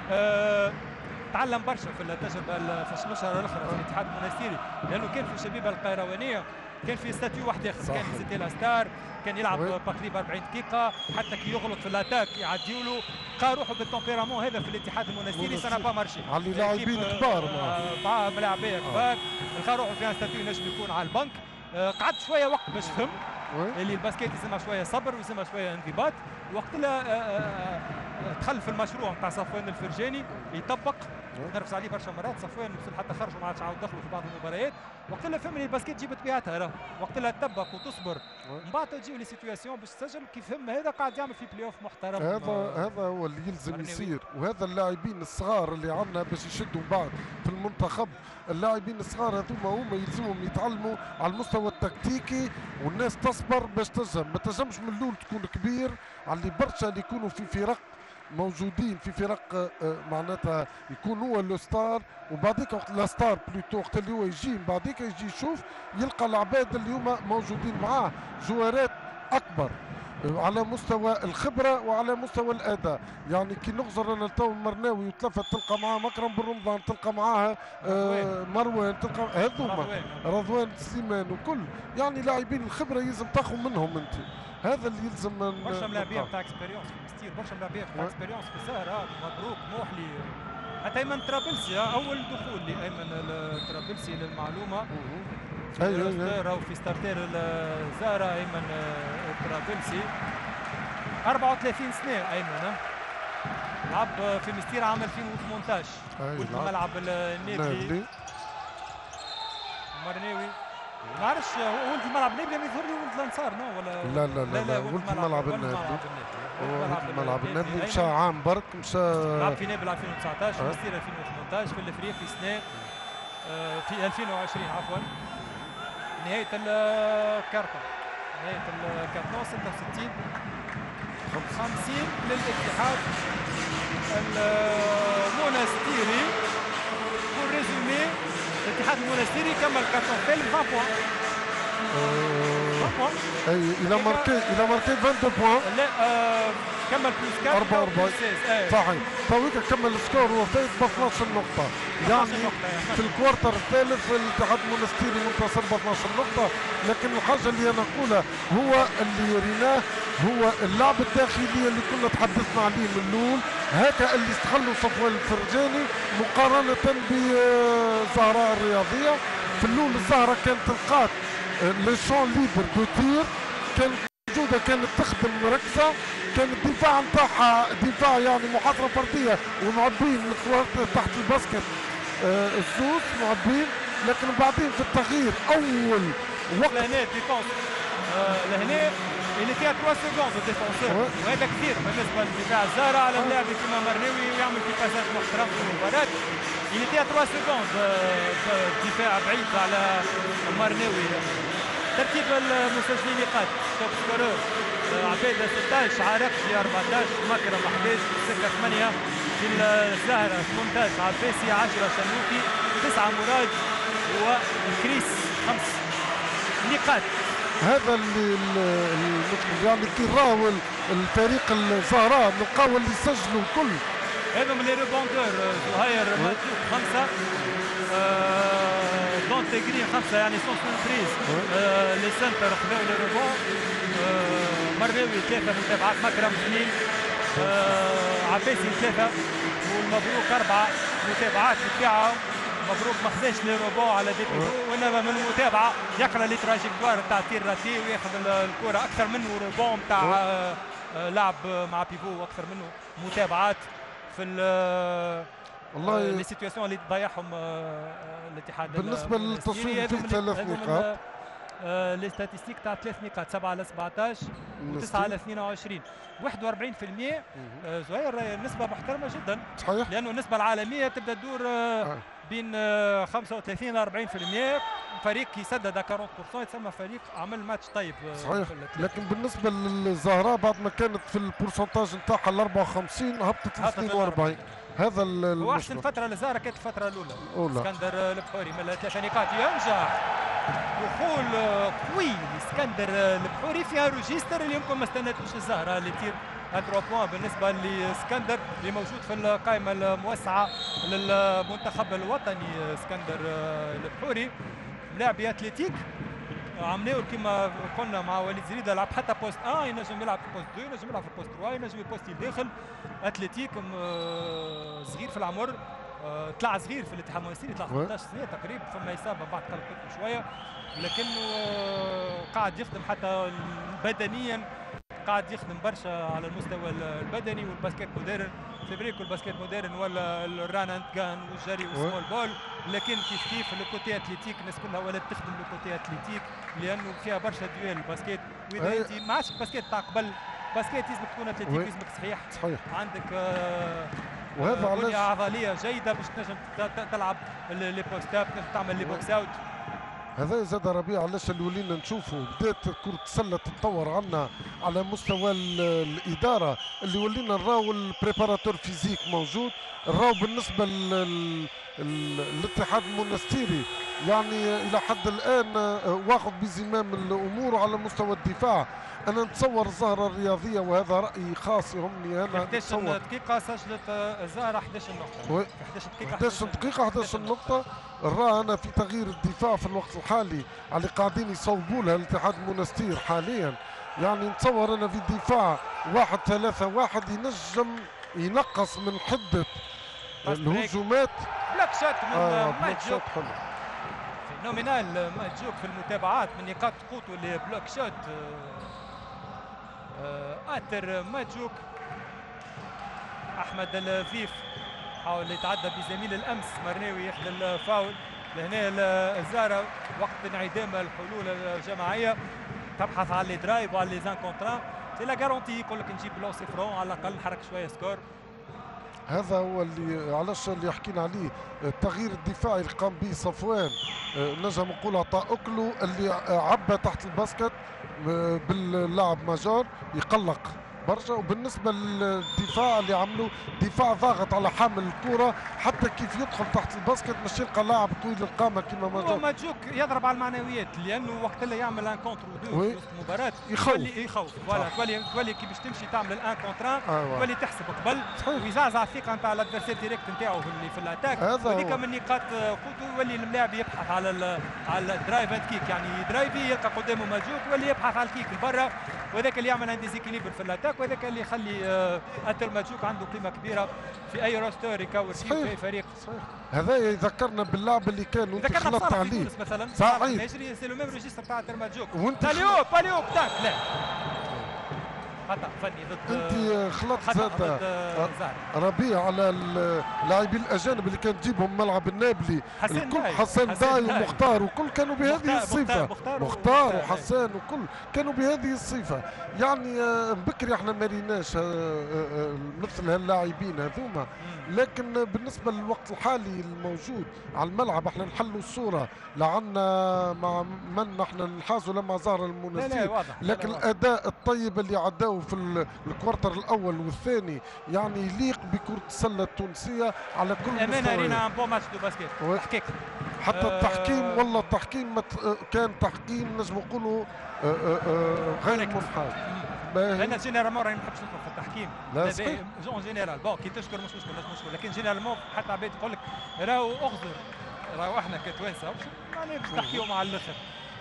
أه تعلم برشا في التجربة في النشرة الأخرى في الاتحاد المنستيري لأنه كان في الشبيبة القيروانية كان في ستاتيو واحد اخر كان زيتي لاستار كان يلعب تقريبا أربعين دقيقة حتى كي يغلط في الاتاك يعديوا له لقى روحه بالتمبيرامون هذا في الاتحاد المنستيري سنة با مارشي على لاعبين كبار مع ملاعبيه كبار لقى روحه في ستاتيو ينجم يكون على البنك. قعدت شوية وقت باش فهم اللي الباسكيت يلزمها شوية صبر ويلزمها شوية انضباط. وقت لا دخل في المشروع نتاع صفوان الفرجاني يطبق نرفز عليه برشا مرات. صفوان حتى خرجوا ما عادش عاود دخلوا في بعض المباريات. وقت لا فهم الباسكيت تجيب طبيعتها راه وقت لا تطبق وتصبر من بعد تجيو لي سيتوياسيون باش تسجل كيف فهم هذا قاعد يعمل في بلاي اوف محترم. هذا هذا هو اللي يلزم يصير وهذا اللاعبين الصغار اللي عندنا باش يشدوا بعض في المنتخب. اللاعبين الصغار هذوما هما يلزمهم يتعلموا على المستوى التكتيكي والناس تصبر باش تجهم. ما تجمش من الاول تكون كبير على اللي برشا اللي يكونوا في فرق موجودين في فرق معناتها يكون هو لو ستار، وبعديك وقت لا ستار بلوتو وقت اللي هو يجي من بعديك يجي يشوف يلقى العباد اللي هما موجودين معاه جوارات اكبر على مستوى الخبره وعلى مستوى الاداء. يعني كي نغزر انا تو المرناوي وتلفت تلقى معاه مكرم بن رمضان، تلقى معاه آه مروان، تلقى هذوما رضوان سليمان وكل، يعني لاعبين الخبره يلزم تاخذ منهم انت. هذا اللي يلزم برشا ملاعبيه تاع اكسبيريونس كتير، برشا ملاعبيه تاع اكسبيريونس في الزهره. مبروك محلي، حتى ايمن طرابلسي اول دخول لايمن طرابلسي للمعلومه. ايوه راهو في ستارتير الزهره ايمن طرابلسي، أربعة وثلاثين سنه ايمن، لعب في مستير عام ألفين وثمانية عشر ولد الملعب النابلي مرناوي. ما نعرفش هو ولد الملعب النابلي ما يظهر لي ولد الانصار نو ولا لا لا لا, لا ولد الملعب النابلي، ولد الملعب النابلي مشى عام برك، مشى لعب في نابل ألفين وتسعة عشر مستير ألفين وثمانية عشر في الافريقي سنه في ألفين وعشرين عفوا نهايه الكارتون، نهايه الكارتون ستة وستين خمسين للاتحاد المونستيري. بور ريزومي الاتحاد المونستيري كمل كارتون ثالث عشرة بوان. اي الى ماركي الى ماركي اثنين وعشرين بوان. لا آه كمل بلس أربعة أربعة وأربعين صحيح. تويك كمل السكور وهو فايز ب اثناش نقطة، يعني في الكوارتر الثالث الاتحاد المونستيري منتصر ب اثناش نقطة. لكن الحاجة اللي انا نقولها هو اللي ريناه هو اللعب الداخلي اللي كنا تحدثنا عليه من الاول، هكا اللي استغلوا صفوان الفرجاني مقارنة بزهراء الرياضية. في الاول الزهرة كانت تلقات لي شون ليبر دو تير، كانت موجودة، كانت تخدم مركزة، كان الدفاع نتاعها دفاع يعني محاصرة فردية ومعبين تحت الباسكت آه الزوز معبين. لكن بعدين في التغيير اول وقت لهنا ديفونس آه لهنا اللي فيها ثلاثة سكوند ديفونسور، وهذا كثير بالنسبه لدفاع الزهره على اللاعب كيما مرناوي ويعمل في باسات محترمه في المباراه. اللي فيها ثلاثة سكوند دفاع بعيد على مرناوي. ترتيب المسجلين نقاط توب سكورور عبيده ستة عشر، عراقشي أربعة عشر، مكرم أحد عشر، سكه ثمانية في الزهره، ثمانية عشر عباسي، عشرة شنوكي، تسعة مراد وكريس خمس نقاط. هذا اللي المشكل يعني كي راهو الفريق الزهراء نلقاو اللي يسجلوا الكل هذوم لي ريبوندور. زهير ماتيوك خمسه، آه دونتي جرين خمسه، يعني سون بريز. آه لي سنتر خذاو لي ريبون. آه مرناوي ثلاثه متابعات، مكرم اثنين، آه عباسي ثلاثه، والمبروك اربعه متابعات بتاعهم. مبروك ما خذاش لي روبو على دي بيفو، وانما من المتابعه يقرا لي تراجيكتوار تاع تير راتي وياخذ الكره اكثر منه روبو تاع لعب مع بيفو، اكثر منه متابعات في والله لي سيتواسيون اللي تضيعهم الاتحاد. بالنسبه للتصوير في ثلاث نقاط، لي ستاتيستيك تاع ثلاث نقاط، سبعة على سبعة عشر و9 على اثنين وعشرين، واحد وأربعين بالمئة. زهير نسبه محترمه جدا صحيح، لانه النسبه العالميه تبدا تدور آه. بين خمسة وثلاثين ل أربعين بالمئة. فريق يسدد أربعين بالمئة يتسمى فريق عمل ماتش طيب صحيح. لكن بالنسبه للزهراء بعد ما كانت في البورسنتاج نتاعها ال أربعة وخمسين هبطت ل اثنين وأربعين. هذا هو احسن فتره للزهراء كانت الفتره الاولى. أولا. اسكندر البحوري من ثلاث نقاط ينجح دخول قوي لاسكندر البحوري فيها روجيستر اللي يمكن ما استنتوش الزهراء اللي تير ثلاثة بوان بالنسبه لاسكندر اللي موجود في القائمه الموسعه للمنتخب الوطني. اسكندر البحوري لاعب اتليتيك عملوا كما قلنا مع وليد زريده، لعب حتى بوست واحد، ينجم يلعب في بوست اثنين، ينجم يلعب في بوست ثلاثة، ينجم يبوستي الداخل. اتليتيك صغير في العمر، طلع صغير في الاتحاد المونستيري، طلع ثمانية عشر سنه تقريبا، فما اصابه بعد قلقته شويه، لكنه قاعد يخدم حتى بدنيا، قاعد يخدم برشا على المستوى البدني والباسكت مودرن. سيبريك الباسكت مودرن ولا الران اند جان والجري والسمول بول، لكن كيف كيف الكوتي اتليتيك الناس كلها ولات تخدم الكوتي اتليتيك لانه فيها برشا دويل الباسكت. واذا انت ما عادش الباسكت تاع قبل، باسكت لازمك تكون اتليتيك، لازمك صحيح صحيح عندك آه وهذا آه بنيه عضليه جيده باش تنجم تلعب لي بوست اب، تعمل لي بوكس اوت. هذا زاد ربيع علاش اللي ولينا نشوفوا بدات كرة السلة تتطور عنا على مستوى الإدارة، اللي ولينا نراو البريباراتور فيزيك موجود، نراو بالنسبة للاتحاد المونستيري يعني إلى حد الآن واخذ بزمام الأمور على مستوى الدفاع. أنا نتصور الزهرة الرياضية وهذا رأيي خاص يهمني أنا. احداش دقيقة سجلت الزهرة احداش نقطة. احداش دقيقة احداش دقيقة احداش نقطة. نرى أنا في تغيير الدفاع في الوقت الحالي اللي قاعدين يصوبوا لها الاتحاد المونستير حاليا، يعني نتصور أنا في الدفاع واحد ثلاثة واحد ينجم ينقص من حدة الهجومات. بلاك شوت من آه ماجوك فينومينال. ماجوك في المتابعات من نقاط قوته لبلوك شوت. آتر ماجوك. أحمد الفيف حاول يتعدى بزميل الأمس مرناوي يحدى الفاول. لهنا الزارة وقت انعدام الحلول الجماعية تبحث على لي درايف وعلى لي زان كونتران. سي لا جارونتي يقول لك نجيب لونسي فرون على الأقل نحرك شوية سكور. هذا هو اللي علاش اللي حكينا عليه التغيير الدفاعي اللي قام به صفوان. نجم نقول عطاء أكلو اللي عبى تحت الباسكت باللاعب ماجور يقلق برشا. وبالنسبه للدفاع اللي عملوا دفاع ضاغط على حامل الكره حتى كيف يدخل تحت الباسكت باش يلقى لاعب طويل القامه كما ماجوك. ماجوك يضرب على المعنويات لانه وقت اللي يعمل ان كونتر دو في وسط المباراه يخوف يخوف فوالا تولي تولي كي باش تمشي تعمل الان كونتر آه تولي تحسب قبل ويزعزع الثقه نتاع الادفيرسير ديريكت نتاعو في, في الاتاك. هذيك من نقاط قوته يولي اللاعب يبحث على على الدرايف اند كيك يعني يدرايفي يلقى قدامه ماجوك يولي يبحث على الكيك لبرا وهذاك اللي يعمل ان ديزيكيليبر في الاتاك وهذاك اللي يخلي اتر ماجوك عنده قيمه كبيره في اي روستر يكور فيه في اي فريق. هذا يذكرنا باللاعب اللي كان وانت خلطت عليه مثلا صحيح يجري سي لو ميم ريجيستر تاع اتر ماجوك. وانت باليو باليو تاك لا خطا فني ضد انت خلطت زاد ربيع على اللاعبين الاجانب اللي كان تجيبهم ملعب النابلي الكل حسان داي ومختار وكل كانوا بهذه الصفه. مختار, مختار وحسان وكل كانوا بهذه الصفه يعني بكري احنا ما ريناش مثل هاللاعبين هذوما. لكن بالنسبه للوقت الحالي الموجود على الملعب احنا نحلوا الصوره لعنا مع من احنا نحازوا لما ظهر المنافسين. لكن الاداء الطيب اللي عداه في الكوارتر الاول والثاني يعني يليق بكره السله التونسيه على كل مستوى. امانه رينا ان بون ماتش دو باسكيت تحقيق حتى التحكيم أه والله التحكيم كان تحكيم نجم نقولوا غير منحاز. لان جينيرالمون راني ما نحبش ندخل في التحكيم لا جون جينيرال بون كي تشكر مش مشكل مش مشكل لكن جينيرالمون حتى عباد يقول لك راهو اغزر راهو احنا كتوانسه معناها باش تحكيو مع الاخر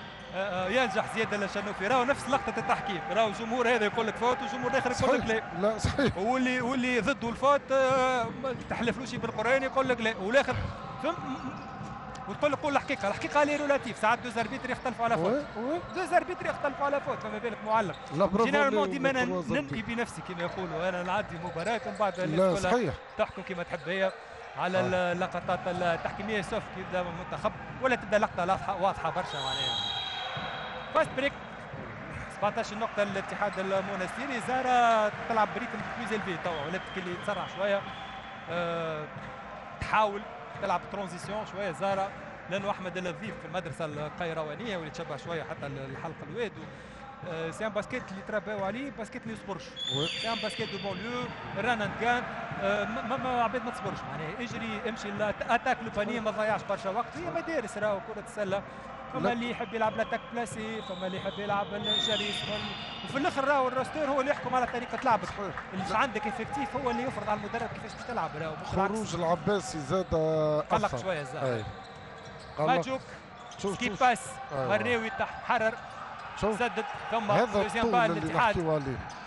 ينجح زياد الشنوفي راهو نفس لقطه التحكيم راهو الجمهور هذا يقول لك فوت والجمهور الاخر يقول لك لا. لا صحيح واللي واللي ضده الفوت ما تحلفلوش بالقران يقول لك لا والاخر وتقول لك قول الحقيقه الحقيقه لي رولاتيف ساعات دو زاربيتر يختلفوا على فوت دو زاربيتر يختلفوا على فوت فما بالك معلق. جينيرالمون ديما ننقي بنفسي كما يقولوا انا نعدي مباراه ومن بعد لا صحيح تحكم كما تحب هي على آه. اللقطات التحكيميه سوف كي يبدا منتخب ولا تبدا لقطه واضحه برشا معناها. فاست بريك سبعطاش نقطة للاتحاد المونستيري. زارا تلعب بريتم بلوز الفي توا ولات اللي تسرع شوية أه تحاول تلعب ترانزيسيون شوية زارا لأنه أحمد اللذيذ في المدرسة القيروانية واللي تشبه شوية حتى الحلق الواد أه سي ان باسكيت اللي ترباو عليه باسكيت اللي يصبرش سي ان باسكيت دو بونليو رانا كان أه ما عباد ما تصبرش معناها اجري امشي اتاك لو بانيه ما تضيعش برشا وقت هي مدارس راهو كرة السلة. فما اللي يحب يلعب لاتاك بلاسي فما اللي يحب يلعب الجريس وفي الاخر راهو الروستور هو اللي يحكم على طريقه لعبك اللي عندك افكتيف هو اللي يفرض على المدرب كيفاش باش تلعب راهو. خروج العباسي زاد قلق شويه زاد ماجوك سكيب باس مرناوي تحت حرر سدد ثم دوزيام بال الاتحاد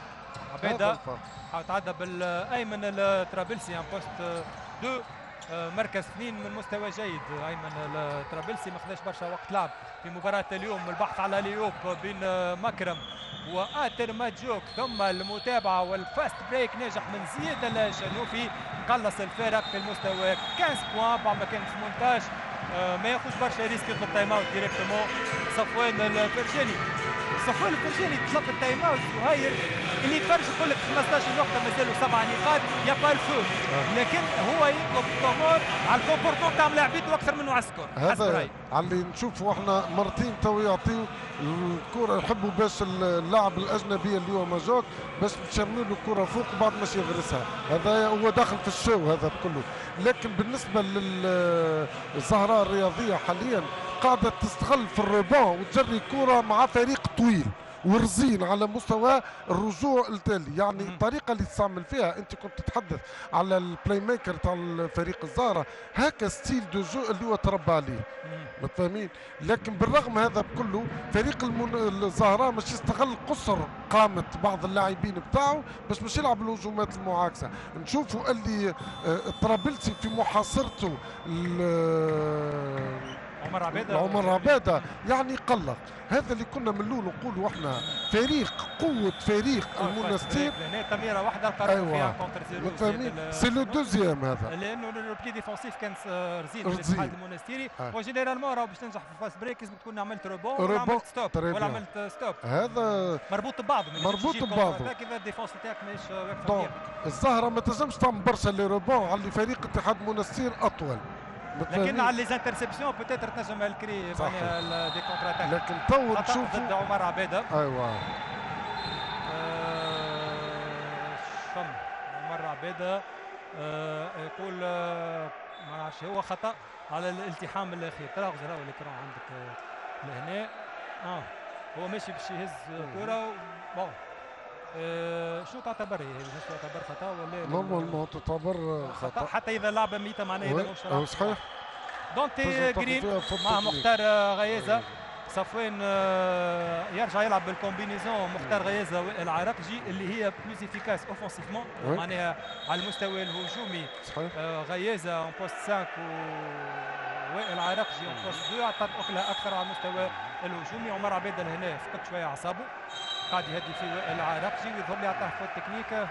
عبيده تعدى بالايمن الطرابلسي ان بوست دو مركز اثنين من مستوى جيد. ايمن الطرابلسي ما خداش برشا وقت لعب في مباراه اليوم. البحث على ليوب بين مكرم واتر ماجوك ثم المتابعه والفاست بريك ناجح من زياد الشنوفي قلص الفارق في المستوى خمسة بوان بعد ما كان ثمانية عشر. ما ياخذش برشا ريسك يطلب تايم اوت ديريكتومون صفوان الفرجاني صفوان الفرجاني طلب التايم اوت وهاير اللي يتفرج يقول لك خمسطاش نقطه مازالوا سبع نقاط يا با الفو، لكن هو يطلب الامور على الكومبورتمون تاع ملاعبيته اكثر منه على السكور. هذا على اللي نشوفوا احنا مرتين تو يعطيو الكره، يحبوا باش اللاعب الاجنبي اللي هو ماجوك باش تشملوا له الكره فوق بعد مش يغرسها، هذا هو داخل في الشو هذا كله. لكن بالنسبه للزهراء الرياضيه حاليا قاعده تستغل في الريبون وتجري كره مع فريق طويل ورزين على مستوى الرجوع التالي، يعني مم. الطريقه اللي تستعمل فيها انت كنت تتحدث على البلاي ميكر تاع الفريق الزهره، هكا ستيل دو جو اللي هو تربى عليه متفاهمين. لكن بالرغم هذا بكله فريق المن... الزهراء مش يستغل قصر قامه بعض اللاعبين بتاعه باش مش يلعب الهجومات المعاكسه. نشوفوا اللي طرابلسي في محاصرته عمر عبيده عمر عبيده يعني قلق. هذا اللي كنا من الاول نقولوا احنا فريق قوه فريق المنستير. هنا تمريره واحده القرار فيها كونتر زيرو، سي لو دوزيام هذا لانه البلي ديفونسيف كان رزين في الاتحاد المنستيري. وجينيرالمون راهو باش تنجح في الفاست بريك لازم تكون عملت روبون ولا عملت ستوب ولا عملت ستوب، هذا مربوط ببعض مربوط ببعض كذا الديفونس تاعك ماهيش واقفه. الزهره ما تنجمش تعمل برشا لي روبون على فريق اتحاد المنستير اطول، لكن على لي زانترسبسيون بوتيتر تنجم الكري معناها دي كونتر اتاك. لكن تو تشوف ضد عمر عبيده. ايوه شم عمر عبيده آه يقول آه ما نعرفش هو خطا على الالتحام الاخير. ترى راهو الاكران عندك آه لهنا اه هو ماشي باش يهز كره بون آه شو تعتبر هي؟ هل تعتبر خطا ولا نورمالمون تعتبر خطا حتى اذا اللعبه ميته معناها اذا مش صحيح. دونتي جرين مع مختار غيازه. صفوان يرجع يلعب بالكومبينيزون مختار غيازه والعراقجي اللي هي بلوز افيكاس اوفونسيفمون معناها على المستوى الهجومي. صحيح. غيازه اون بوست خمسة ووائل عراقجي اون بوست اثنين عطات اكلها اكثر على المستوى الهجومي. عمر عبيده لهنا فقد شويه اعصابه قاعد يهدي في وائل عراقجي ويظهر لي عطاه فوت تكنيك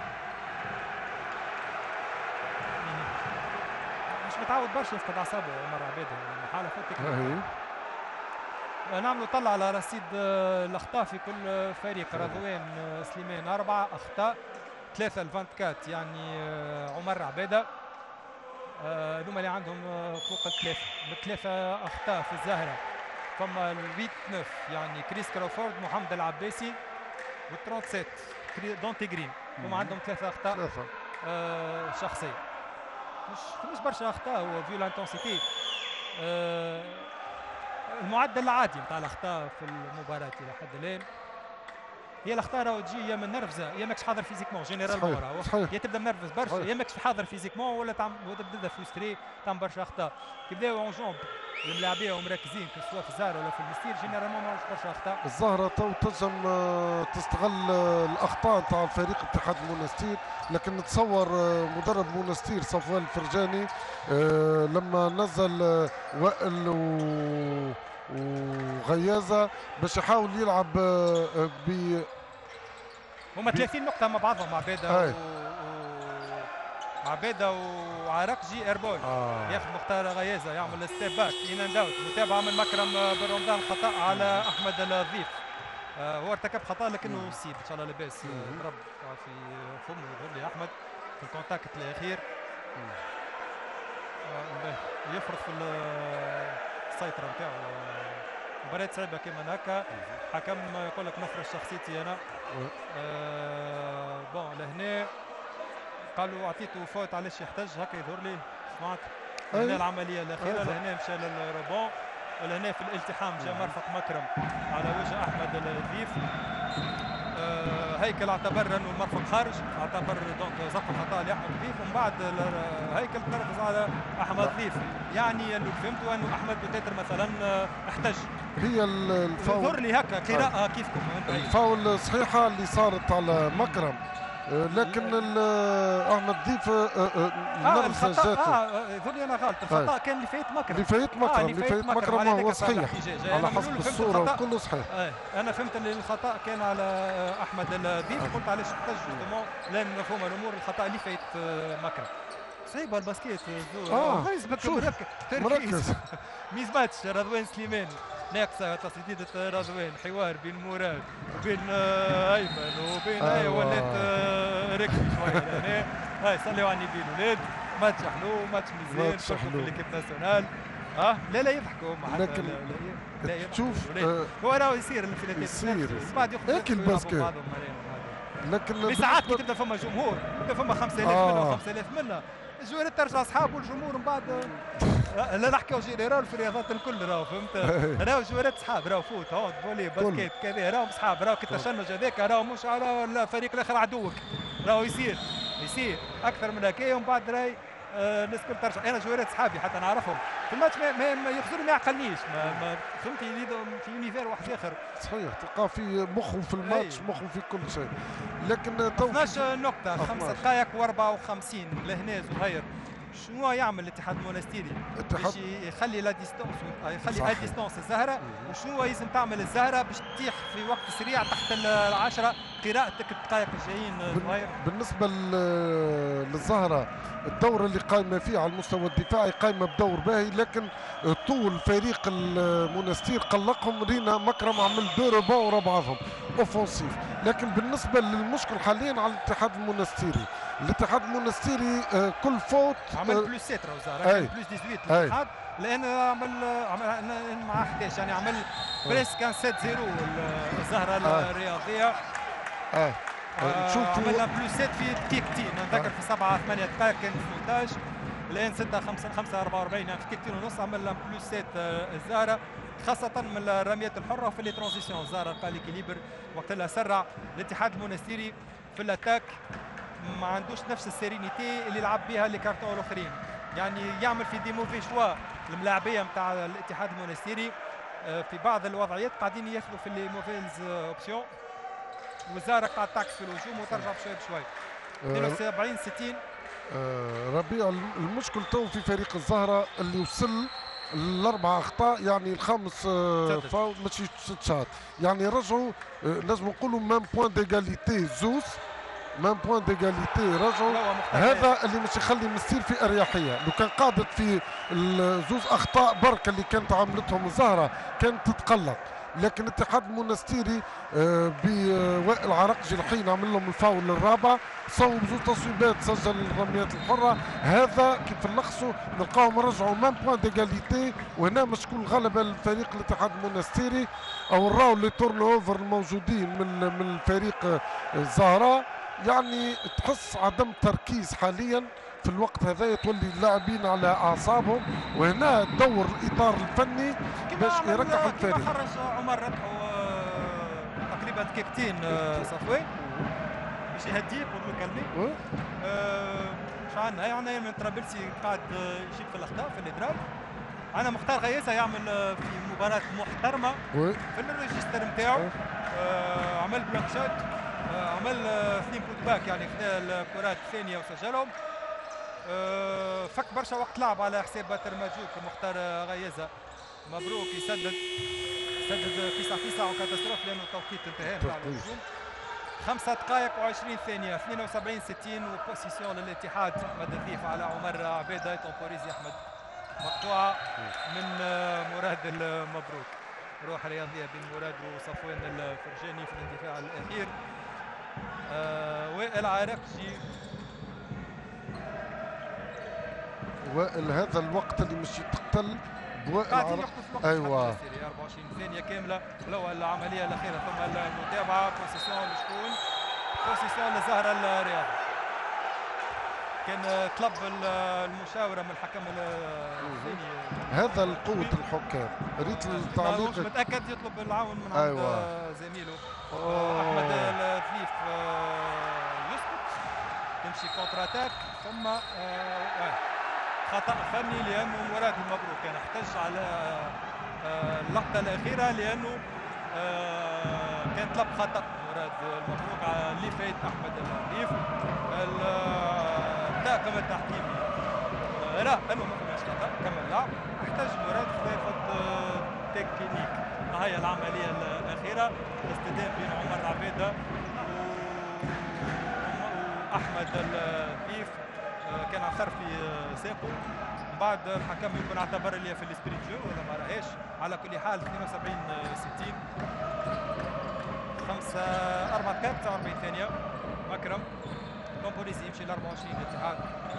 مش متعود برشا يفقد اعصابه عمر عبيده يعني حاله فوت تكنيك. نعملوا طلع على رصيد الاخطاء في كل فريق. رضوان سليمان اربعه اخطاء، ثلاثه الفانتكات يعني عمر عبيده هذوما اللي عندهم فوق الثلاثه بثلاثه اخطاء في الزهره. ثم الثمانية تسعة يعني كريس كروفورد محمد العباسي وال سبعة دونتي جرين هما عندهم ثلاثه اخطاء ثلاثه آه شخصيه مش مش برشا اخطاء هو فيو لانتونسيتي آه المعدل العادي نتاع الاخطاء في المباراه الى حد الان. هي الاخطاء راهو تجي يا من نرفزه يا ماكش حاضر فيزيكمون جينيرالمون راهو يا تبدا منرفز برشا يا ماكش حاضر فيزيكمون ولا تعمل تبدا فرستري تعمل برشا اخطاء. كي بداو اون جومب الملاعبيه ومركزين سواء في الزهره ولا في المستير جينيرالمون ما برشا اخطاء. الزهره تو تنجم تستغل الاخطاء نتاع الفريق اتحاد المنستير، لكن نتصور مدرب المنستير صفوان الفرجاني لما نزل وائل وغيازه باش يحاول يلعب ب هما ثلاثين نقطة مع بعضهم مع عبيدة و... عبيدة وعراقجي ايربول آه. ياخذ مختار غيازة يعمل ستيب باك ان اند اوت متابعة من مكرم بالرمضان خطأ على احمد الضيف. آه هو ارتكب خطأ لكنه اصيب ان شاء الله لاباس ضرب في فمه يظهر لي احمد في الكونتاكت الاخير آه يفرض في السيطرة نتاعو. مباراة صعيبة كيما هكا حكم يقول لك نفرض شخصيتي انا آه بون لهنا قالوا اعطيته فوت علاش يحتاج هكا يظهر لي سمعت هنا العملية الأخيرة لهنا مشى للروبون ولهنا في الالتحام جاء مرفق مكرم على وجه أحمد الضيف. آه هيكل اعتبر انه المرفق خارج اعتبر دونك زق الخطا لاحمد الضيف ومن بعد هيكل تركز على احمد الضيف يعني اللي فهمته انه احمد بوتيتر مثلا احتج. هي الفاول يظهر لي هكا قراءه كيفكم الفاول الصحيحه اللي صارت على مكرم لكن احمد ضيف نرفز جاته. اه يظهر لي انا غلط الخطا كان اللي فايت مكرم اللي فايت مكرم اللي فايت مكرم هو صحيح على حسب الصوره كله صحيح. آه انا فهمت ان الخطا كان على احمد الضيف قلت علاش احتج جوستومون لان مفهوم الامور الخطا اللي فايت مكرم. صعيبه الباسكيت اه مركز مركز ميز ماتش رضوان سليمان ناقصه تسديده رضوان، حوار بين مراد وبين آه ايمن وبين أيوة. اي ولات آه ركبي شويه هنا. هاي صلوا على النبي الاولاد، ماتش حلو ماتش مزيان شوفوا في ليكيب ناسيونال. اه لا لا يضحكوا لكن لا لا تشوف آه هو راهو يصير الفلاتات يصير بعد ياخذ الباسكت. لكن ساعات كي تبدا فما جمهور تبدا فما خمسة آلاف آه. منه خمسة آلاف منه الجوارات ترجع اصحاب والجمهور من بعد لا نحكيو جينيرال في الرياضات الكل راهو فهمت. راهو الجوارات اصحاب راهو فوت هوند فولي باسكيت كذا راهو اصحاب راهو كي التشنج هذاك راهو مش على الفريق الاخر عدوك راهو يصير يصير اكثر من هكايا ومن بعد راهي آه الناس الكل ترجع. انا جوارات اصحابي حتى نعرفهم في الماتش ما, ما, ما يخسروا ما يعقلنيش ما, ما فهمتي يريدوا في يونيفير واحد اخر صحيح تلقاه في مخه في الماتش مخه في كل شيء. لكن تو اثناش نقطة خمسة دقائق وأربعة وخمسين لهنا زهير شنو يعمل الاتحاد المونستيري باش يخلي لا ديستونس يخلي لا ديستونس الزهرة وشنو لازم تعمل الزهرة باش تطيح في وقت سريع تحت العشرة قراءتك الدقائق الجايين زهير؟ بالنسبة للزهرة الدور اللي قايمة فيه على المستوى الدفاعي قايمة بدور باهي لكن طول فريق المونستير قلقهم. رينا مكرم عمل دو ربا ورا بعضهم اوفونسيف. لكن بالنسبة للمشكل حاليا على الاتحاد المونستيري الاتحاد المونستيري كل فوت عمل بلوس ستة الزهرة عمل بلوس ثمانية عشر الاتحاد لان عمل عمل مع احد عشر يعني عمل بريسك كان سبعة صفر الزهرة الرياضية. اه نشوفوا عملنا بلوس ستة في دقيقتين نتذكر في سبعة ثمانية دقائق كان المونتاج الان ستة خمسة خمسة أربعة وأربعين يعني في دقيقتين ونص عملنا بلوس ستة الزهرة خاصة من الرميات الحرة وفي لي ترانزيسيون الزهرة لقى ليكيليبر وقت اللي سرع الاتحاد المونستيري في الاتاك ما عندوش نفس السيرينيتي اللي لعب بها لي كارتون الاخرين يعني يعمل في دي موفي شوا الملاعبيه نتاع الاتحاد المونستيري في بعض الوضعيات قاعدين ياخذوا في لي موفيز اوبسيون والزهره قاعد تعكس في الهجوم وترجع بشوي بشوي اثنين وسبعين ستين. آه ربيع المشكل تو في فريق الزهره اللي وصل الاربع اخطاء يعني الخامس آه فاول ماشي ست شات يعني رجعوا آه نجم نقولوا مام بوان ديغاليتي زوز مام بوان ديغاليتي رجعوا. هذا اللي مش يخلي مستير في اريحيه. لو كان قادت في الزوز اخطاء برك اللي كانت عملتهم الزهره كانت تتقلق. لكن الاتحاد المونستيري آه بوائل عرقجي الحين عمل لهم الفاول الرابع صوب زوج تصويبات سجل الرميات الحره. هذا كيف نلخصوا نلقاهم رجعوا مام بوان ديغاليتي وهنا مش كل غلبه للفريق الاتحاد المونستيري او نراو لي تورن اوفر الموجودين من من الفريق الزهراء يعني تحس عدم تركيز حاليا في الوقت هذا تولي اللاعبين على اعصابهم وهنا دور الاطار الفني باش يركح الفريق. كما خرج عمر ربحوا تقريبا دقيقتين صفوي باش يهديه يقول له كلمي مش عندنا يعني من طرابلسي قاعد يجيب في الاخطاء في الاضراب. انا مختار غياسه يعمل في مباراه محترمه في الريجستر نتاعو عمل بلوك شوت عمل اثنين بوت باك يعني خذا الكرات الثانيه وسجلهم. أه فك برشا وقت لعب على حساب ترماجوك مختار غيازه مبروك يسدد سدد فيسع فيسع وكاتاستروف لانه التوقيت انتهى نتاع الهجوم. خمسة دقائق وعشرين ثانيه اثنين وسبعين ستين وبوسيسيون للاتحاد مدى ضيف على عمر عبيده تنفوريزي احمد مقطوعه من مراد المبروك. روح رياضيه بين مراد وصفوان الفرجاني في الاندفاع الاخير. أه وائل عراقجي وائل هذا الوقت اللي مش يتقتل بوائل قاعدين يحطوا في الوقت ايوه أربعة وعشرين ثانيه كامله لو العمليه الاخيره ثم المتابعه بوسيسيون لشكون بوسيسيون لزهره الرياض. كان طلب المشاوره من الحكم الثاني هذا القوة الحكام ريت التعليق مش متاكد يطلب العون من عند أيوة. زميله احمد الثليف يسقط تمشي كونتر اتاك ثم آه خطا فني لانه مراد المبروك كان احتج على آه اللقطه الاخيره لانه آه كان طلب خطا مراد المبروك على اللي فايت احمد الثليف. الطاقم التحكيمي آه لا انه ما فماش خطا كمل لعب احتج مراد خطا تكنيك. هاي العمليه الاخيره اصطدام بين عمر عبيده واحمد الثليف كان عثر في ساقه من بعد الحكم يمكن اعتبر اللي في السبريت جو ولا ما راهيش. على كل حال اثنين وسبعين ستين خمسة أربعة دقائق تسعة وأربعين ثانية. مكرم كومبوليسي يمشي ل أربعة وعشرين الاتحاد،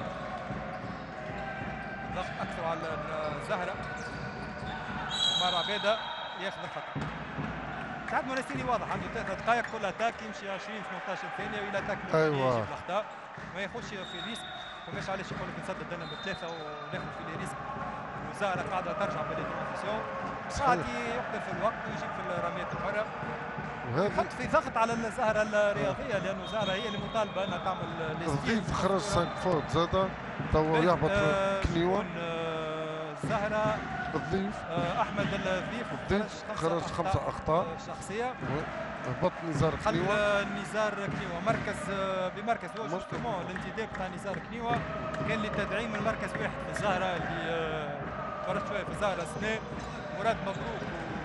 ضغط أكثر على الزهرة. مرة عبيدة ياخذ الخطأ. الاتحاد المنستيري واضح عنده ثلاثة دقائق كل اتاك يمشي عشرين ثمانية عشر ثانية وإلى اتاك أيوة. يجيب الأخطاء ما يخش في ريسك. فماش علاش يقول لك نسدد انا بثلاثة وناخذ في لي ريسك. وزهرة قاعدة ترجع باللي ترانزيسيون قاعد يقتل في الوقت ويجيب في الرميات الحرة. يحط في ضغط على الزهرة الرياضية لأنه زهرة هي اللي مطالبة أنها تعمل الضيف خرج خمسة فوت زاد توا يهبط آه كنيوة. الزهرة الضيف آه أحمد الضيف الضيف خرج خمسة أخطاء شخصية. هبط نزار كنيوة. خل نزار كنيوة مركز بمركز هو جوستومون الانتداب تاع نزار كنيوة كان لتدعيم المركز واحد في الزهرة اللي فرجت شوية في الزهرة سنة. مراد مبروك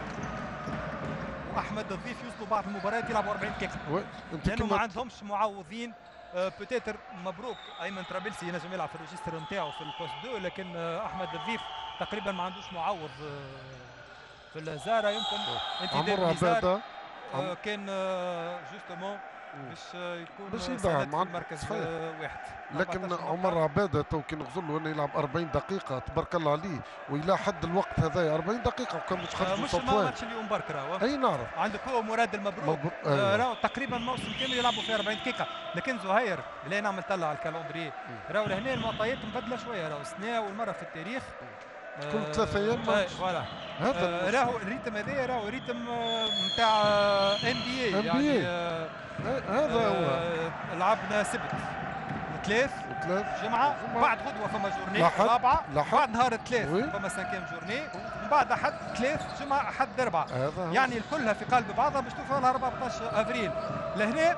واحمد الضيف يوصلوا بعض المباريات يلعبوا أربعين دقيقة لانه ما عندهمش معوضين. بوتيتر مبروك ايمن طرابلسي ينجم يلعب في الريجستر نتاعو في البوست دو، لكن احمد الضيف تقريبا ما عندوش معوض في الزهرة. يمكن انتداب نزار كان جوستومون باش يكون باش يدعم مركز واحد. لكن عمر عباده تو كي نغزر له انه يلعب أربعين دقيقه تبارك الله عليه والى حد الوقت هذا أربعين دقيقه وكان باش خرجوا صفوان. مش ماتش اليوم برك راهو اي نعرف عندك هو مراد المبروك أيوة. راهو تقريبا موسم كامل يلعبوا في أربعين دقيقه. لكن زهير بلا نعمل طلع على الكالندري راهو لهنا المعطيات مبدله شويه راهو سنه اول مره في التاريخ كل ثلاثة ايام فوالا هذا راهو الريتم هذايا راهو ريتم نتاع ام بي اي يعني هذا هو. لعبنا سبت وثلاث وثلاث جمعه بعد غدوه فما جورني رابعه بعد نهار الثلاث فما سانكيام جورني ومن بعد احد ثلاث جمعه احد اربعه يعني كلها في قلب بعضها باش توصل لها أربعة عشر افريل. لهنا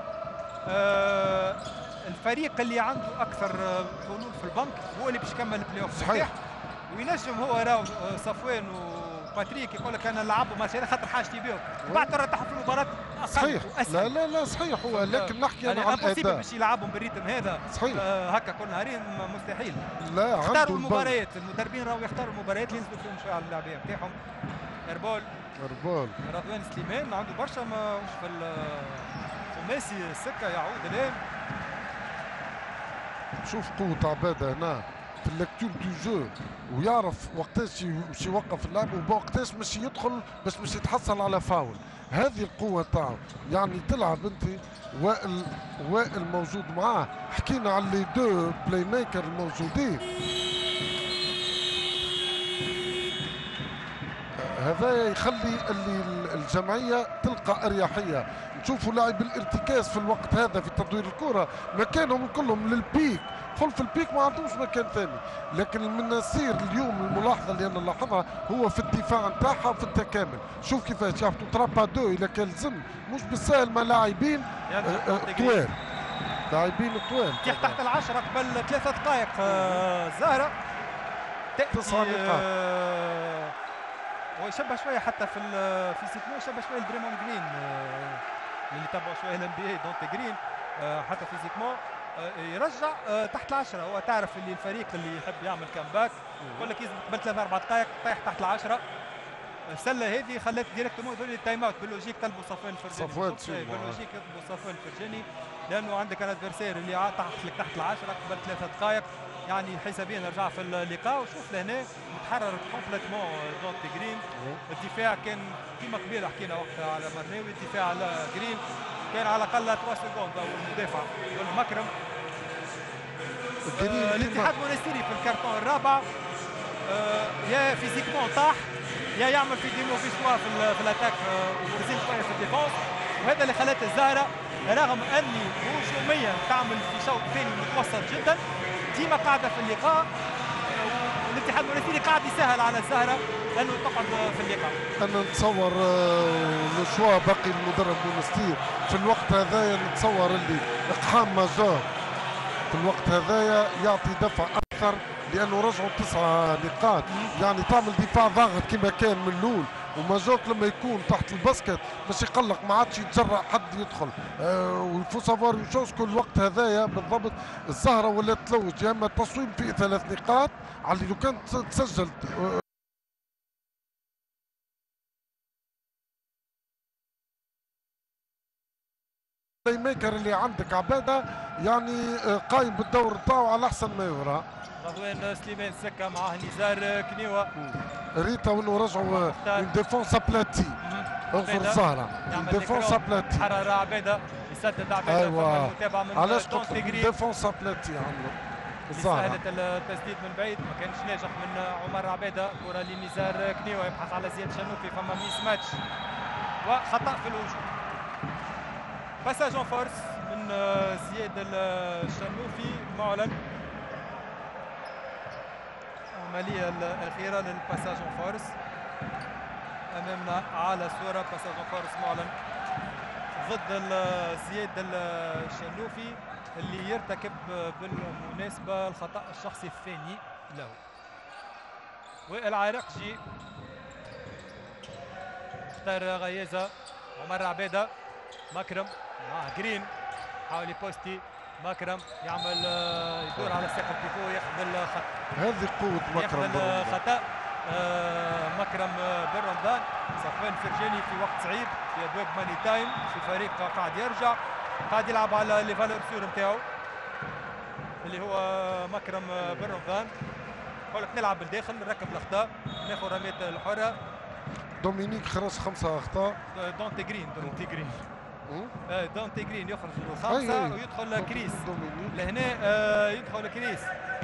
آه الفريق اللي عنده اكثر حلول في البنك هو اللي باش يكمل البلاي اوف صحيح. وينجم هو راهو صفوان وباتريك يقول لك انا نلعبوا ماتش هذا خاطر حاجتي بهم بعد ترى تحت في المباراه صحيح. لا لا لا صحيح هو لكن نحكي انا عن الاداء باش يلعبوا بالريتم هذا صحيح. آه هكا كل نهارين مستحيل. لا اختاروا المباريات المدربين راهو يختاروا المباريات اللي ينزلوا فيهم شويه على اللاعبين نتاعهم. اربول اربول رضوان سليمان عنده برشا ماهوش في الخماسي السكه يعود الان. شوف قوة عبادة هنا في اللكتور دو جو ويعرف وقتاش باش يوقف اللعب ووقتاش باش يدخل باش باش يتحصل على فاول. هذه القوة تاعو يعني تلعب انت وائل وائل موجود معاه. حكينا على لي دو بلاي ميكر الموجودين هذا يخلي اللي الجمعية تلقى أريحية. نشوفوا لاعب الارتكاز في الوقت هذا في تدوير الكرة مكانهم كلهم للبيك دخل في البيك ما عندهمش مكان ثاني. لكن المناسير اليوم الملاحظة اللي أنا نلاحظها هو في الدفاع نتاعها في التكامل. شوف كيفاش يهبطوا ترابا دو إذا كان لزم مش بالسهل ما لاعبين طوال لاعبين طوال تحت العشرة قبل ثلاثة دقائق الزهرة تسعة نقاط. ويشبه شويه حتى في فيزيكمون يشبه شويه لدريمون جرين اللي تابعوا شويه الام بي اي دونت جرين حتى فيزيكمون يرجع تحت العشرة. هو تعرف اللي الفريق اللي يحب يعمل كامباك يقول لك يلزم قبل ثلاث اربع دقائق طيح تحت العشرة. السله هذه خلات ديريكتومون يديروا لي التايم اوت باللوجيك طلبوا صفوان الفرجاني باللوجيك يطلبوا صفوان الفرجاني لانه عندك الادفيرسير اللي طاح لك تحت العشرة قبل ثلاث دقائق يعني حسابيا رجع في اللقاء. وشوف لهنا متحرر كومبليتمون دونت جرين. الدفاع كان كيما قبيله حكينا وقتها على مرناوي الدفاع على جرين كان على الاقل ثلاث سكوند او المدافع مكرم. آه الاتحاد المنستيري في الكارتون الرابع آه يا فيزيكمون طاح يا يعمل في ديمو فيشوا في, في الاتاك ورزين شويه في الديفونس. وهذا اللي خلات الزهره رغم اني هجوميا تعمل في شوط ثاني متوسط جدا ديما قاعده في اللقاء. الاتحاد المنستيري قاعد يسهل على الزهره انه تقعد في اللقاء. انا نتصور لو شوا باقي المدرب المنستير في الوقت هذايا نتصور اللي اقحام ماجور في الوقت هذايا يعطي دفع اكثر لانه رجعوا تسعة نقاط يعني تعمل دفاع ضاغط كما كان من الاول وماجوك لما يكون تحت الباسكت باش يقلق ما عادش يتجرأ حد يدخل. آه ويفو سافوار يشوز كل الوقت هذايا بالضبط. الزهره ولات تلوج يا اما تصويب في ثلاث نقاط على اللي لو كانت تسجل آه البلاي ميكر اللي عندك عباده يعني قايم بالدور بتاعه على احسن ما يرى. رضوان سليمان سكه معاه نزار كنيوه ريتا وانه رجعوا من ديفونس ابلاتي انظر الزهره ديفونس ابلاتي حرر عباده يسدد عباده. ايوه المتابعه من علاش قلت ديفونس ابلاتي عملوا الزهره سهلت التسديد من بعيد ما كانش ناجح من عمر عباده. كره لنزار كنيوه يبحث على زياد شنوفي فما ميس ماتش وخطا في الهجوم. باساج اون فورس من زياد الشنوفي معلن. العمليه الاخيره للباساج اون فورس امامنا على صوره. باساج اون فورس معلن ضد زياد الشنوفي اللي يرتكب بالمناسبه الخطا الشخصي الثاني له. والعراقجي اختار غيازه. عمر عباده مكرم مع جرين حاول يبوستي. مكرم يعمل يدور على ساق البيفو ياخذ الخط. هذه قوة مكرم ياخذ الخطأ. آه مكرم بن رمضان. صفوان فرجاني في وقت صعيب في ابواب ماني تايم في فريق قاعد يرجع قاعد يلعب على لي فالور سور نتاعو اللي هو مكرم بن رمضان. يقول لك نلعب بالداخل نركب الاخطاء ناخذ رميات الحرة. دومينيك خرج خمسة اخطاء. دونتي جرين دونتي جرين دونتي جرين يخرج له خمسة ويدخل كريس لهنا. آه يدخل كريس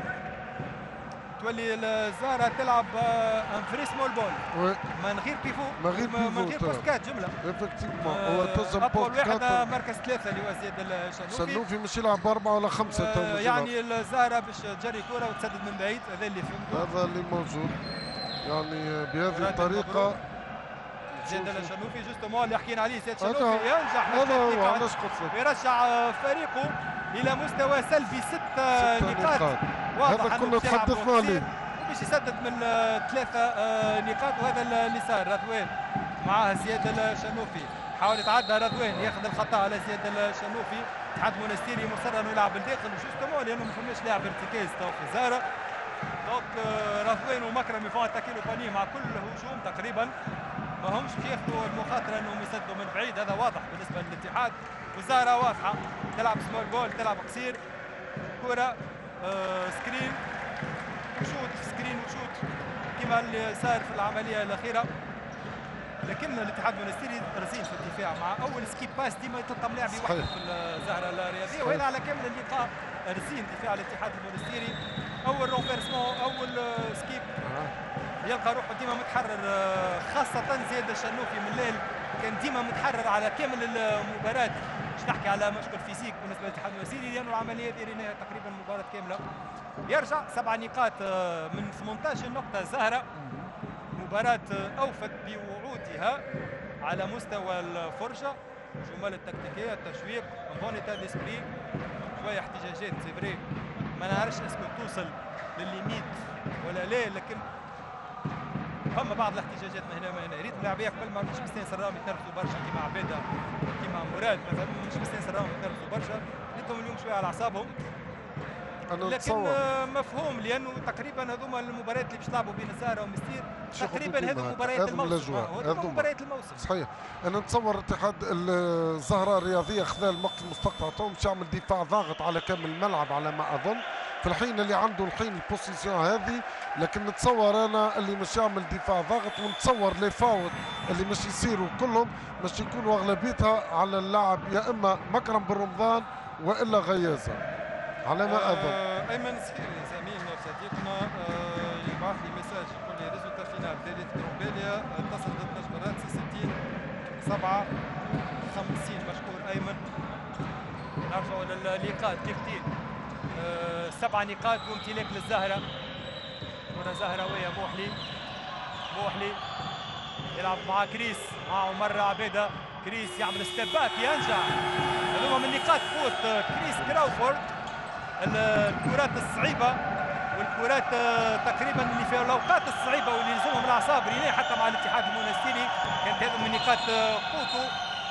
تولي الزهره تلعب ان فري سمول بول من غير بيفو من غير بيفو من غير بوست كات جمله. افكتيفمون هو تنجم اطول واحد مركز ثلاثه اللي هو زياد الشنوفي. الشنوفي مش يلعب باربعه ولا خمسه. آه يعني الزهره باش تجري كره وتسدد من بعيد. هذا اللي فهمته هذا اللي موجود يعني بهذه الطريقه. زياد الشنوفي جوستومون اللي حكينا عليه زياد الشنوفي ينجح هذا هو علاش قلت ويرجع فريقه الى مستوى سلبي ست, ست نقاط. هذا كنا تحدثنا عليه باش يسدد من ثلاثه نقاط. وهذا اللي صار. رضوان معاه زياد الشنوفي حاول يتعدى. رضوان ياخذ الخطا على زياد الشنوفي. اتحاد مونستيري مصر انه يلعب بالداخل جوستومون لانه ما فماش لاعب ارتكاز تو في زهره. دونك رضوان ومكرم يفون اتاكي لو باني مع كل هجوم تقريبا ما همش باش ياخذوا المخاطره انهم يسدوا من بعيد. هذا واضح بالنسبه للاتحاد. والزهره واضحه تلعب سمول بول تلعب قصير كره آه سكرين وشوت سكرين وشوت كما اللي صار في العمليه الاخيره. لكن الاتحاد المونستيري رزين في الدفاع مع اول سكيب باس ديما يتلقى لاعب يوحد في الزهره الرياضيه. وهنا على كامل اللقاء رزين دفاع الاتحاد المونستيري. اول روفيرسمون اول سكيب يلقى روحه ديما متحرر خاصة زياد الشنوفي من الليل كان ديما متحرر على كامل المباراة. مش نحكي على مشكل فيزيك بالنسبة للاتحاد المونستيري لأنه العملية ديريناها تقريبا مباراة كاملة. يرجع سبع نقاط من ثمانية عشر نقطة زهرة. مباراة أوفت بوعودها على مستوى الفرجة الجمل التكتيكية التشويق بون ايتا ديسبري. شوية احتجاجات سي فري ما نعرفش اسكو توصل للليميت ولا لا لكن فما بعض الاحتجاجات ما هنا ما هنا. ريت اللاعبيه قبل ما مش مستانس الراهم يتنرفزوا برشا كيما عباده كيما مراد مثلا مش مستانس الراهم يتنرفزوا برشا. ريتهم اليوم شويه على اعصابهم لكن مفهوم لانه تقريبا هذوما المباريات اللي باش يلعبوا بين الزهره ومستير تقريبا هذو مباريات الموسم. هذو مباريات الموسم صحيح. انا نتصور اتحاد الزهراء الرياضيه خلال الوقت المستقطع تو باش يعمل دفاع ضاغط على كامل الملعب على ما اظن في الحين اللي عنده الحين البوزيسيون هذه. لكن نتصور انا اللي مش يعمل دفاع ضاغط ونتصور لي فاوت اللي مش يصيروا كلهم مش يكونوا اغلبيتها على اللاعب يا اما مكرم بن رمضان والا غيازه على ما اظن. آه ايمن سحيري زميلنا وصديقنا آه يبعث لي ميساج يقول لي ريزولتا فينال ديريت برومبيليا اتصل ضد نجم ستين سبعة خمسين. مشكور ايمن. نرجعوا لللقاء التكتيك. آه سبع نقاط وامتلاك للزهره. كره زهراويه. موحلي موحلي يلعب مع كريس مع عمر عبيده. كريس يعمل ستيب باك ينجح. هذوما من نقاط قوه كريس كراوفورد. الكرات الصعيبه والكرات تقريبا اللي في الاوقات الصعيبه واللي يلزمهم الاعصاب رينيه حتى مع الاتحاد المونستيري كانت هذه من نقاط قوته.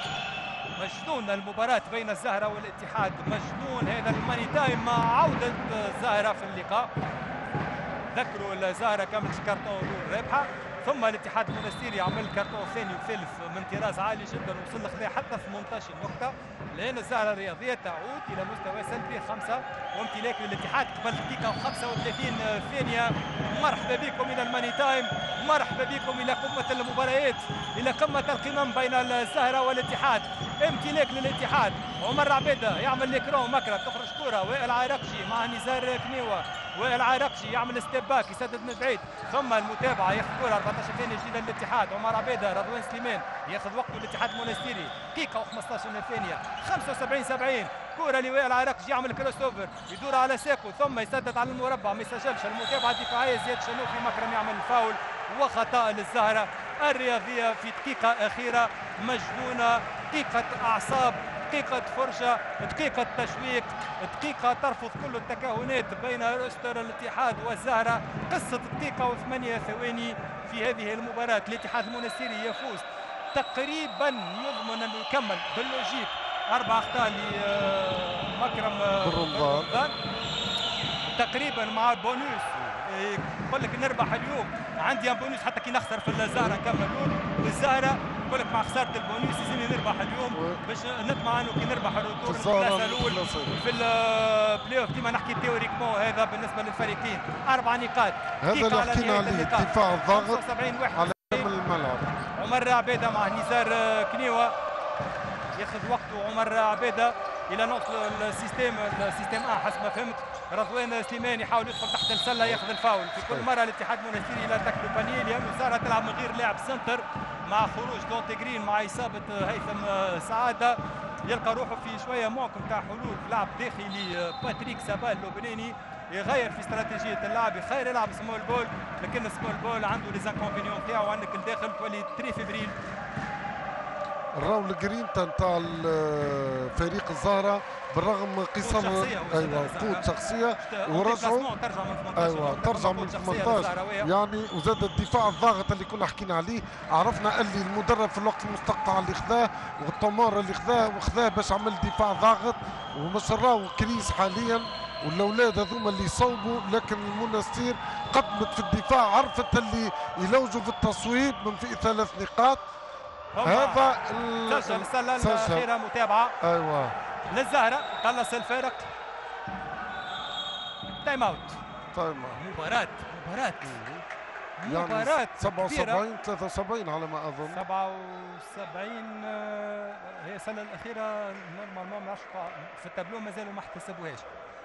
مجنون المباراة بين الزهرة والاتحاد، مجنون هذا الماني تايم مع عودة الزهرة في اللقاء. ذكروا الزهرة كامل كارتون الاول رابحة، ثم الاتحاد المونستيري عمل كارتون ثاني وثالث من طراز عالي جدا وصل لخذا حتى ثمانية عشر نقطة. الآن الزهرة الرياضية تعود إلى مستوى سلبي خمسة وامتلاك للاتحاد قبل دقيقة وخمسة وثلاثين ثانية. مرحبا بكم إلى الماني تايم، مرحبا بكم إلى قمة المباريات، إلى قمة القمم بين الزهرة والاتحاد. امتلاك للاتحاد، عمر عبيدة يعمل ليكرون مكرة تخرج كرة، وائل عراقشي مع نزار كنيوة، وائل عراقشي يعمل ستيب باك يسدد من بعيد، ثم المتابعة ياخذ كرة أربعة عشر ثانية جديدة للاتحاد. عمر عبيدة، رضوان سليمان ياخذ وقته الاتحاد المونستيري، دقيقة وخمسة عشر ثانية، خمسة وسبعين سبعين، كرة لوائل عراقشي يعمل كروس اوفر يدور على ساكو ثم يسدد على المربع ما يسجلش. المتابعة الدفاعية زياد شنوفي مكرم يعمل الفاول وخطأ للزهرة الرياضية في دقيقة أخيرة مجنونة، دقيقة أعصاب، دقيقة فرشة، دقيقة تشويق، دقيقة ترفض كل التكهنات بين روستر الاتحاد والزهرة. قصة دقيقة وثمانية ثواني في هذه المباراة. الاتحاد المونستيري يفوز تقريبا، يضمن أنه يكمل باللوجيك. أربع أخطاء لمكرم رمضان تقريبا مع بونوس. يقول لك نربح اليوم عندي بونوس حتى كي نخسر في الزهرة نكمل لون، والزهرة يقول لك مع خسارة البونوس لازمني نربح اليوم باش نطمع انه كي نربح الروتور الكلاس الاول في البلاي اوف كيما نحكي تيوريكمون. هذا بالنسبة للفريقين أربع نقاط. هذا اللي حكينا عليه الدفاع الضاغط على الملعب. عمر عبيدة مع نزار كنيوة ياخذ وقته. عمر عبيدة الى نقطة السيستم السيستم اه حسب ما فهمت. رضوان سليمان يحاول يدخل تحت السله ياخذ الفاول. في كل مره الاتحاد المونستيري لا تكلو بانيه لانه زهرة تلعب من غير لاعب سنتر مع خروج دونتيغرين مع اصابه هيثم سعاده، يلقى روحه في شويه معكم تاع حلول لعب داخلي. باتريك سابال اللبناني يغير في استراتيجيه اللعب، يخير يلعب سمول بول، لكن السمول بول عنده لي زانكونفينيون تاعو، عندك الداخل تولي تري فيبريل. الراول جرينتا نتاع فريق الزهرة بالرغم قصر ايوه قوة شخصية ورجعوا ايوه ترجع من ثمانية عشر يعني. وزاد الدفاع الضاغط اللي كنا حكينا عليه، عرفنا اللي المدرب في الوقت المستقطع اللي خذاه والطمار اللي خذاه وخذاه باش عمل دفاع ضاغط ومش راهو كريس حاليا. والاولاد هذوما اللي يصوبوا، لكن المونستير قدمت في الدفاع، عرفت اللي يلوجوا في التصويب من في ثلاث نقاط. هذا سجل السله الاخيره متابعه ايوه للزهره قلص الفارق. تايم اوت. تايم اوت. مباراة مباراة مباراة يعني سبعة وسبعين ثلاثة وسبعين على ما اظن. سبعة وسبعين هي السله الاخيره نورمالمون ما نعرفش في التابلو مازالوا ما احتسبوهاش.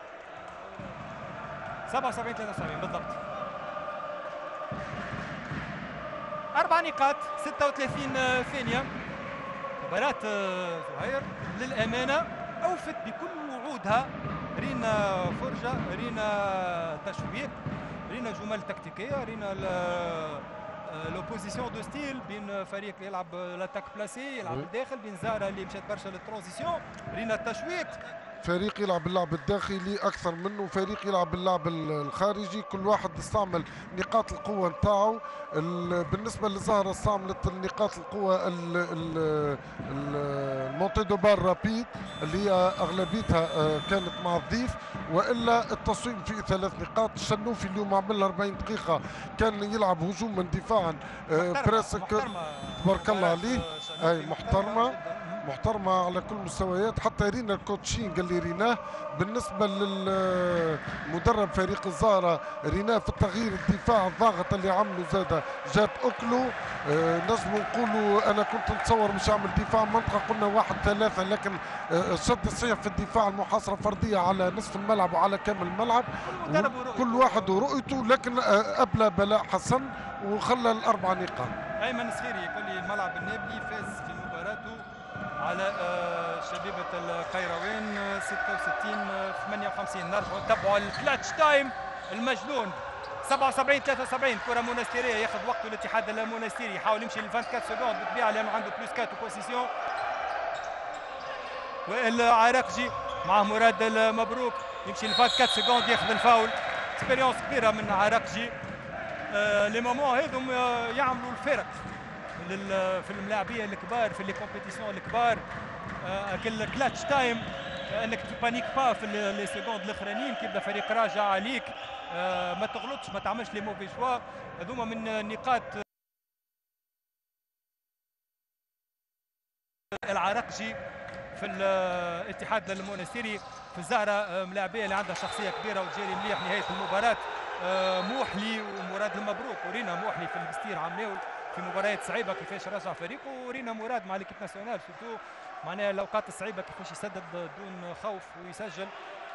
سبعة وسبعين ثلاثة وسبعين بالضبط. أربع نقاط ستة وثلاثين ثانية. مباراة زهير للأمانة أوفت بكل وعودها. رينا فرجة، رينا تشويق، رينا جمل تكتيكية، رينا لوبوزيسيون دو ستيل بين فريق يلعب لاتاك بلاسي يلعب الداخل، بين زهرة اللي مشات برشا للترانزيسيون. رينا التشويق، فريق يلعب اللعب الداخلي اكثر منه فريق يلعب اللعب الخارجي. كل واحد استعمل نقاط القوه نتاعو. بالنسبه للزهره استعملت نقاط القوه المونتي دو بار رابيد اللي هي اغلبيتها كانت مع الضيف، والا التصويب في ثلاث نقاط. الشنوفي اليوم عمل أربعين دقيقه كان يلعب هجوما دفاعا بريسك تبارك الله عليه. اي محترمه محترمه على كل المستويات. حتى رينا الكوتشين قال لي ريناه بالنسبه للمدرب فريق الزهره ريناه في التغيير الدفاع الضاغط اللي عمله زاد جات اكلو. آه نجم نقولوا انا كنت نتصور مش عامل دفاع منطقه قلنا واحد ثلاثه، لكن آه شد السيف في الدفاع المحاصره فرديه على نصف الملعب وعلى كامل الملعب، كل واحد ورؤيته. لكن آه ابلى بلاء حسن وخلى الاربع نقاط. ايمن الصخيري يقول لي الملعب النابلي فاز في مباراته على شبيبة القيروان ستة وستين ثمانية وخمسين. نرجعوا نتبعوا الكلاتش تايم المجنون. سبعة وسبعين ثلاثة وسبعين كرة مونستيرية ياخذ وقته الاتحاد المونستيري، يحاول يمشي ل أربعة وعشرين سكوند بالطبيعة لأنه عنده بلوس أربعة بوزيسيون. والعراقجي مع مراد المبروك يمشي ل أربعة وعشرين سكوند ياخذ الفاول. اكسبيريونس كبيره من عراقجي. آه لي مومون هذم يعملوا الفرق في الملاعبيه الكبار في لي كومبيتيسيون الكبار. آه كل كلاتش تايم انك تبانيك با في لي سكوند الاخرانيين كي يبدا فريق راجع عليك. آه ما تغلطش ما تعملش لي موفي شوا. هذوما من نقاط العراقجي في الاتحاد المونستيري. في الزهره ملاعبيه اللي عندها شخصيه كبيره وتجري مليح نهايه المباراه. موحلي ومراد المبروك ورينا موحلي في المستير عملاو في مباريات صعيبه كيفاش رجع فريقه، ورينا مراد مع ليكيب ناسيونال سورتو معناها الاوقات الصعيبه كيفاش يسدد دون خوف ويسجل.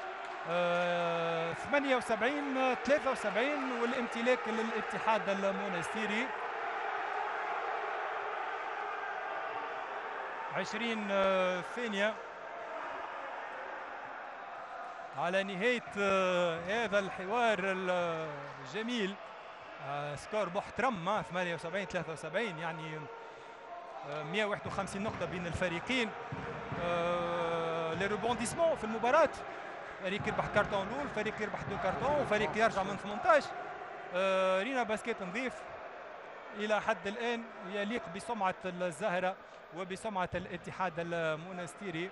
ثمانية وسبعين ثلاثة وسبعين والامتلاك للاتحاد المونستيري. عشرين ثانية على نهاية هذا الحوار الجميل. سكور محترم ثمانية وسبعين ثلاثة وسبعين يعني مئة وواحد وخمسين نقطة بين الفريقين. لي روبونديسمون في المباراة، فريق يربح كارتون الاول، فريق يربح دو كارتون، وفريق يرجع من ثمانية عشر. رينا باسكيت نظيف إلى حد الآن يليق بسمعة الزهرة وبسمعة الاتحاد المونستيري.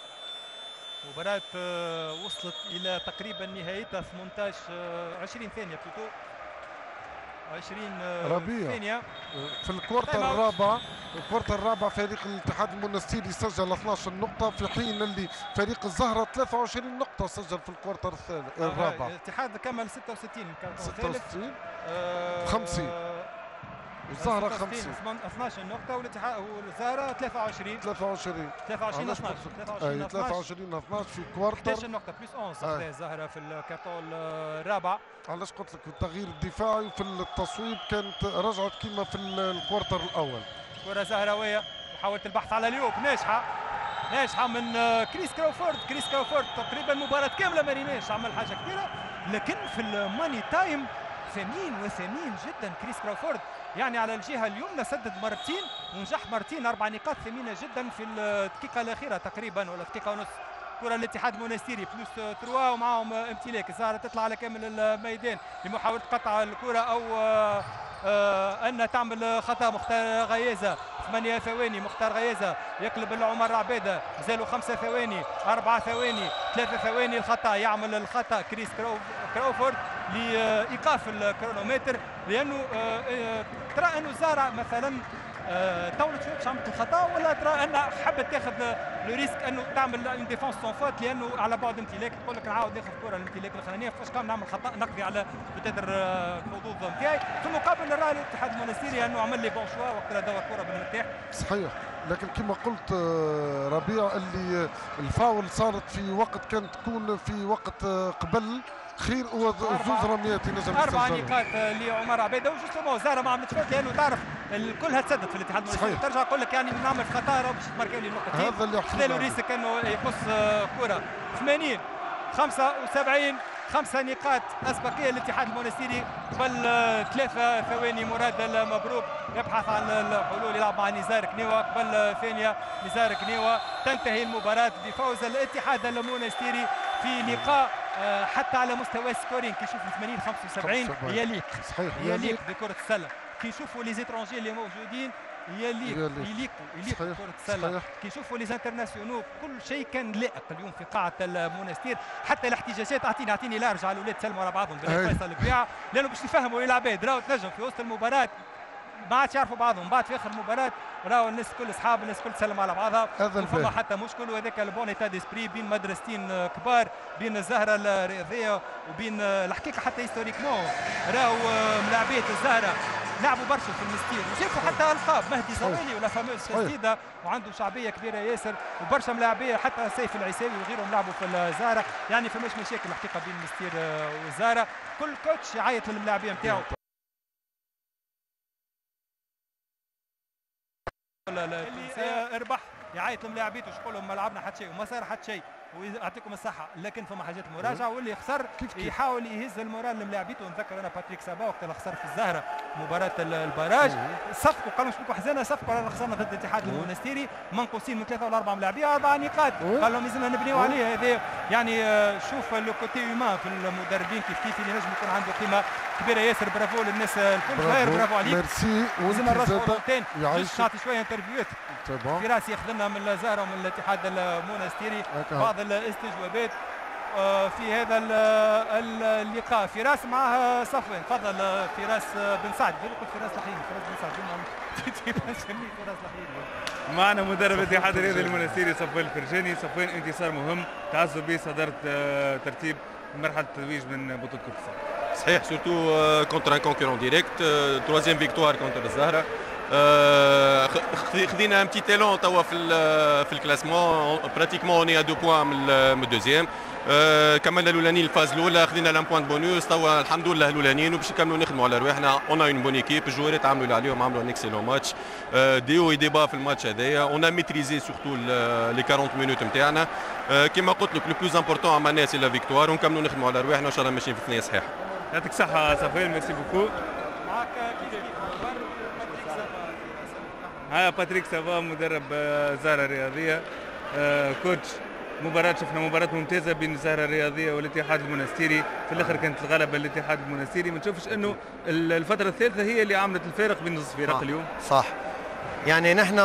مباراة وصلت إلى تقريبا نهايتها ثمانية عشر عشرين ثانية بلوتو عشرين ربيع. ثانية في الكوارتر الرابع الكوارتر الرابع فريق الاتحاد المونستيري سجل اثناش نقطة، في حين اللي فريق الزهرة ثلاثة وعشرين نقطة سجل في الكوارتر الثالث الرابع. الاتحاد كمل ستة وستين ستة وستين خمسين والزهرة خمسين اثناش نقطة والاتحاد والزهرة ثلاثة وعشرين ثلاثة وعشرين ثلاثة وعشرين اثناش ثلاثة وعشرين اثناش في كوارتر احداش نقطة بلس أحد عشر الزهرة في الكارتون الرابع. علاش قلت لك التغيير الدفاعي في التصويب كانت رجعت كما في الكوارتر الاول. كرة زهراوية محاولة البحث على اليوب ناجحة ناجحة من كريس كراوفورد. كريس كراوفورد تقريبا مباراة كاملة ما ريناش عمل حاجة كبيرة، لكن في الماني تايم ثمين وثمين جدا كريس كراوفورد. يعني على الجهة اليمنى سدد مرتين ونجح مرتين، أربع نقاط ثمينة جدا في الدقيقة الأخيرة تقريبا ولا دقيقة ونص. كرة الاتحاد المونستيري بلوس ثلاثة ومعهم امتلاك. الزهرة تطلع على كامل الميدان لمحاولة قطع الكرة أو آآ آآ أن تعمل خطأ. مختار غيازة ثمانية ثواني، مختار غيازة يقلب لعمر عبيدة، زالوا خمسة ثواني، أربعة ثواني، ثلاثة ثواني الخطأ. يعمل الخطأ كريس كراوفورد لإيقاف الكرونومتر، لأنه ترى أنه الزهرة مثلا طولت شويه باش عملت الخطا، ولا ترى انها حبت تاخذ لو ريسك انه تعمل اون ديفونس سون فوت لانه على بعد امتلاك. تقول لك نعاود ناخذ كره الامتلاك الاخرانيه فاش كان نعمل خطا نقضي على بتدر الحظوظ نتاعي. في المقابل نرى الاتحاد المونستيري انه عمل لي بون شوا وقت دور كره بالمرتاح. صحيح، لكن كما قلت ربيع اللي الفاول صارت في وقت كانت تكون في وقت قبل خير وزوز رميات ينجم اربع نقاط لعمر عبيده. وجوستومون زهره ما عملتش فوت لانه تعرف كلها تسدد في الاتحاد المونستيري. ترجع تقول لك يعني نعمل خطاره باش تماركي لي النقطتين. هذا اللي خذا له ريسك انه يقص كره. ثمانين خمسة وسبعين خمسة نقاط اسبقيه للاتحاد المونستيري قبل ثلاثة ثواني. مراد المبروك يبحث عن الحلول، يلعب مع نزار كنيوة قبل ثانيه. نزار كنيوة تنتهي المباراه بفوز الاتحاد المونستيري في لقاء حتى على مستوى سكورينج. كي يشوفوا ثمانين خمسة وسبعين يليق يليق بكره السله. كي يشوفوا لي زيترونجي اللي موجودين يليق يليق يليق بكره السله. كي يشوفوا لي انترناسيونو كل شيء كان لائق اليوم في قاعه المونستير. حتى الاحتجاجات اعطيني اعطيني لارج على الاولاد سلموا على بعضهم بالفيصل الكبيعه لانه باش يفهموا العباد راهو تنجم في وسط المباراه ما عادش يعرفوا بعضهم. بعد في اخر المباراه راهو الناس الكل اصحاب، الناس الكل تسلم على بعضها، ما فما حتى مشكل. وهذاك البون ايتا ديسبري بين مدرستين كبار، بين الزهره الرياضيه وبين الحقيقه حتى هيستوريكمون راهو ملاعبيه الزهره لعبوا برشا في المستير وشافوا حتى القاب. مهدي زوالي ولا فاموس جديده وعنده شعبيه كبيره ياسر، وبرشا ملاعبيه حتى سيف العساوي وغيرهم لعبوا في الزهره. يعني فماش مشاكل الحقيقه بين المستير والزهره. كل كوتش يعيط للملاعبيه نتاعو اللي اربح يعيط لملاعبيته يقول لهم ما لعبنا حتى شيء وما صار حتى شيء. ويعطيكم الصحه، لكن فما حاجات مراجعه واللي خسر يحاول يهز المورال للاعبيته. نذكر انا باتريك سابا وقت اللي خسر في الزهره مباراه البراج صفقوا قالوا مش بكم حزانه صفقوا على خسرنا ضد الاتحاد المونستيري منقوصين من ثلاثه ولا اربعه ملاعبيه اربع نقاط قال لهم لازمنا نبنيو عليه. هذا يعني شوف لو كوتي هيومان في المدربين كيف كيف اللي نجم يكون عنده قيمه كبيره ياسر. برافو للناس الكل خير برافو عليك ميرسي. لازم نرجعوا باش نعطي شويه انترفيوهات في راسي ياخذ لنا من الزهره ومن الاتحاد المونستيري بعض الاستجوابات في هذا اللقاء. فراس معاه صفوان. تفضل فراس بن سعد. قلت فراس لحيم فراس بن سعد نسميه فراس لحيم. معنا مدرب الاتحاد الرياضي المونستيري صفوان الفرجاني. صفوان انتصار مهم تعزوا به صداره ترتيب مرحله التتويج من بطوله كره السله. صحيح سورتو كونتر ان كونكورون ديريكت تروازيام فيكتوار كونتر الزهره. خذينا ان بتي تالون توا في في الكلاسمون براتيكمون اوني ا دو بوان من الدوزيام. أه كملنا الاولانيين الفاز الاولى خذينا لان بوان بونوس توا الحمد لله الاولانيين وباش نكملوا نخدموا على رواحنا. اون اون بون ايكيب الجوارات عملوا اللي عليهم عملوا ان اكسيلون ماتش أه دي او دي با في الماتش هذايا. اون ميتريزي سورتو لي أربعين مينوت نتاعنا. أه كيما قلت لك لو بلوز امبورتون عملناه سي لا فيكتوار ونكملوا نخدموا على رواحنا وان شاء الله ماشيين في الثنيه صحيح. يعطيك الصحه صفوان ميرسي بوكو. معك ها باتريك سافا مدرب الزهره الرياضيه. أه كوتش مباراة شفنا مباراة ممتازة بين الزهرة الرياضية والاتحاد المونستيري. في الآخر كانت الغلبة للاتحاد المونستيري. ما تشوفش إنه الفترة الثالثة هي اللي عملت الفارق بين نصف فرق اليوم؟ صح. يعني نحن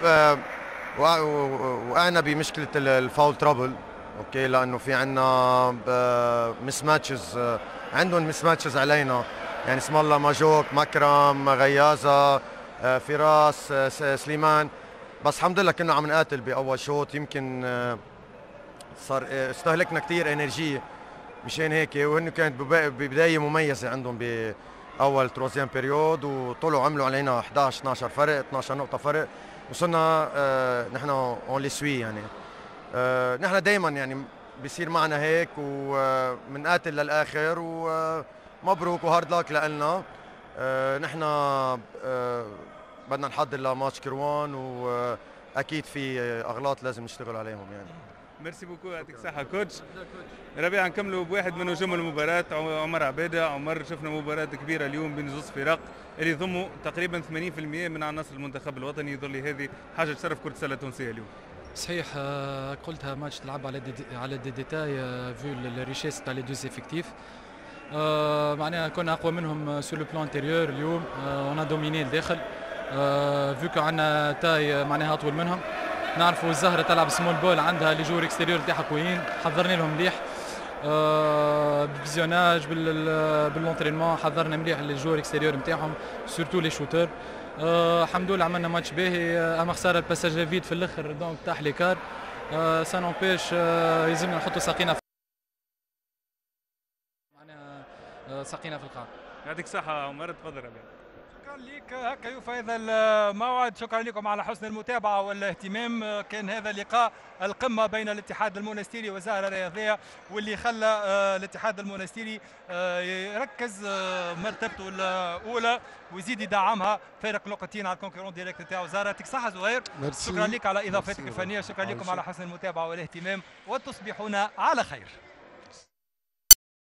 وقعنا بمشكلة الفاول ترابل اوكي لأنه في عندنا مس ماتشز عندهم مس ماتشز علينا يعني اسم الله ماجوك مكرم غيازة فراس سليمان. بس الحمد لله كنا عم نقاتل بأول شوط. يمكن صار استهلكنا كثير انرجيه مشان هيك وهن كانت ببدايه مميزه عندهم باول تروزيام بيريود وطلعوا عملوا علينا احد عشر اثني عشر فرق اثني عشر نقطه فرق وصلنا آه نحن اون لي سوي يعني آه نحن دائما يعني بيصير معنا هيك وبنقاتل للاخر ومبروك وهارد لاك لنا. آه نحن آه بدنا نحضر لماتش كروان واكيد في اغلاط لازم نشتغل عليهم يعني. ميرسي بوكو يعطيك الصحة كوتش. ربيع نكملوا بواحد من نجوم المباراة عمر عبادة. عمر شفنا مباراة كبيرة اليوم بين زوز فرق اللي يضموا تقريبا ثمانين بالمئة من عناصر المنتخب الوطني. يظل لي هذه حاجة تشرف كرة السلة التونسية اليوم. صحيح قلتها ماتش تلعب على دي على دي ديتاي فيو الريشيس تاع لي دوز افكتيف. معناها كنا اقوى منهم سور لو بلان انتيريور اليوم. اون دوميني الداخل فيو كو عندنا تاي معناها اطول منهم. نعرفوا الزهره تلعب سمول بول عندها لي جور اكستيريور تاعها قويين حضرنا لهم مليح أه بالفيزيوناج باللونترينمون حضرنا مليح لي جور اكستيريور نتاعهم سورتو لي شوتور. أه الحمد لله عملنا ماتش باهي. اما خساره الباساج فيد في الاخر دونك تاع ليكار أه سا نوبيش أه يلزمنا نحطوا ساقينا في معناها أه ساقينا في القاع. يعطيك الصحه عمر. تفضل ربيع. شكرا لك. هكا يوفى هذا الموعد. شكرا لكم على حسن المتابعه والاهتمام. كان هذا لقاء القمه بين الاتحاد المونستيري والزهره الرياضيه واللي خلى الاتحاد المونستيري يركز مرتبته الاولى ويزيد يدعمها فارق نقطتين على الكونكورون ديريكت تاعو زهره. يعطيك الصحه زهير. شكرا لك على اضافتك الفنيه. شكرا لكم على حسن المتابعه والاهتمام وتصبحون على خير.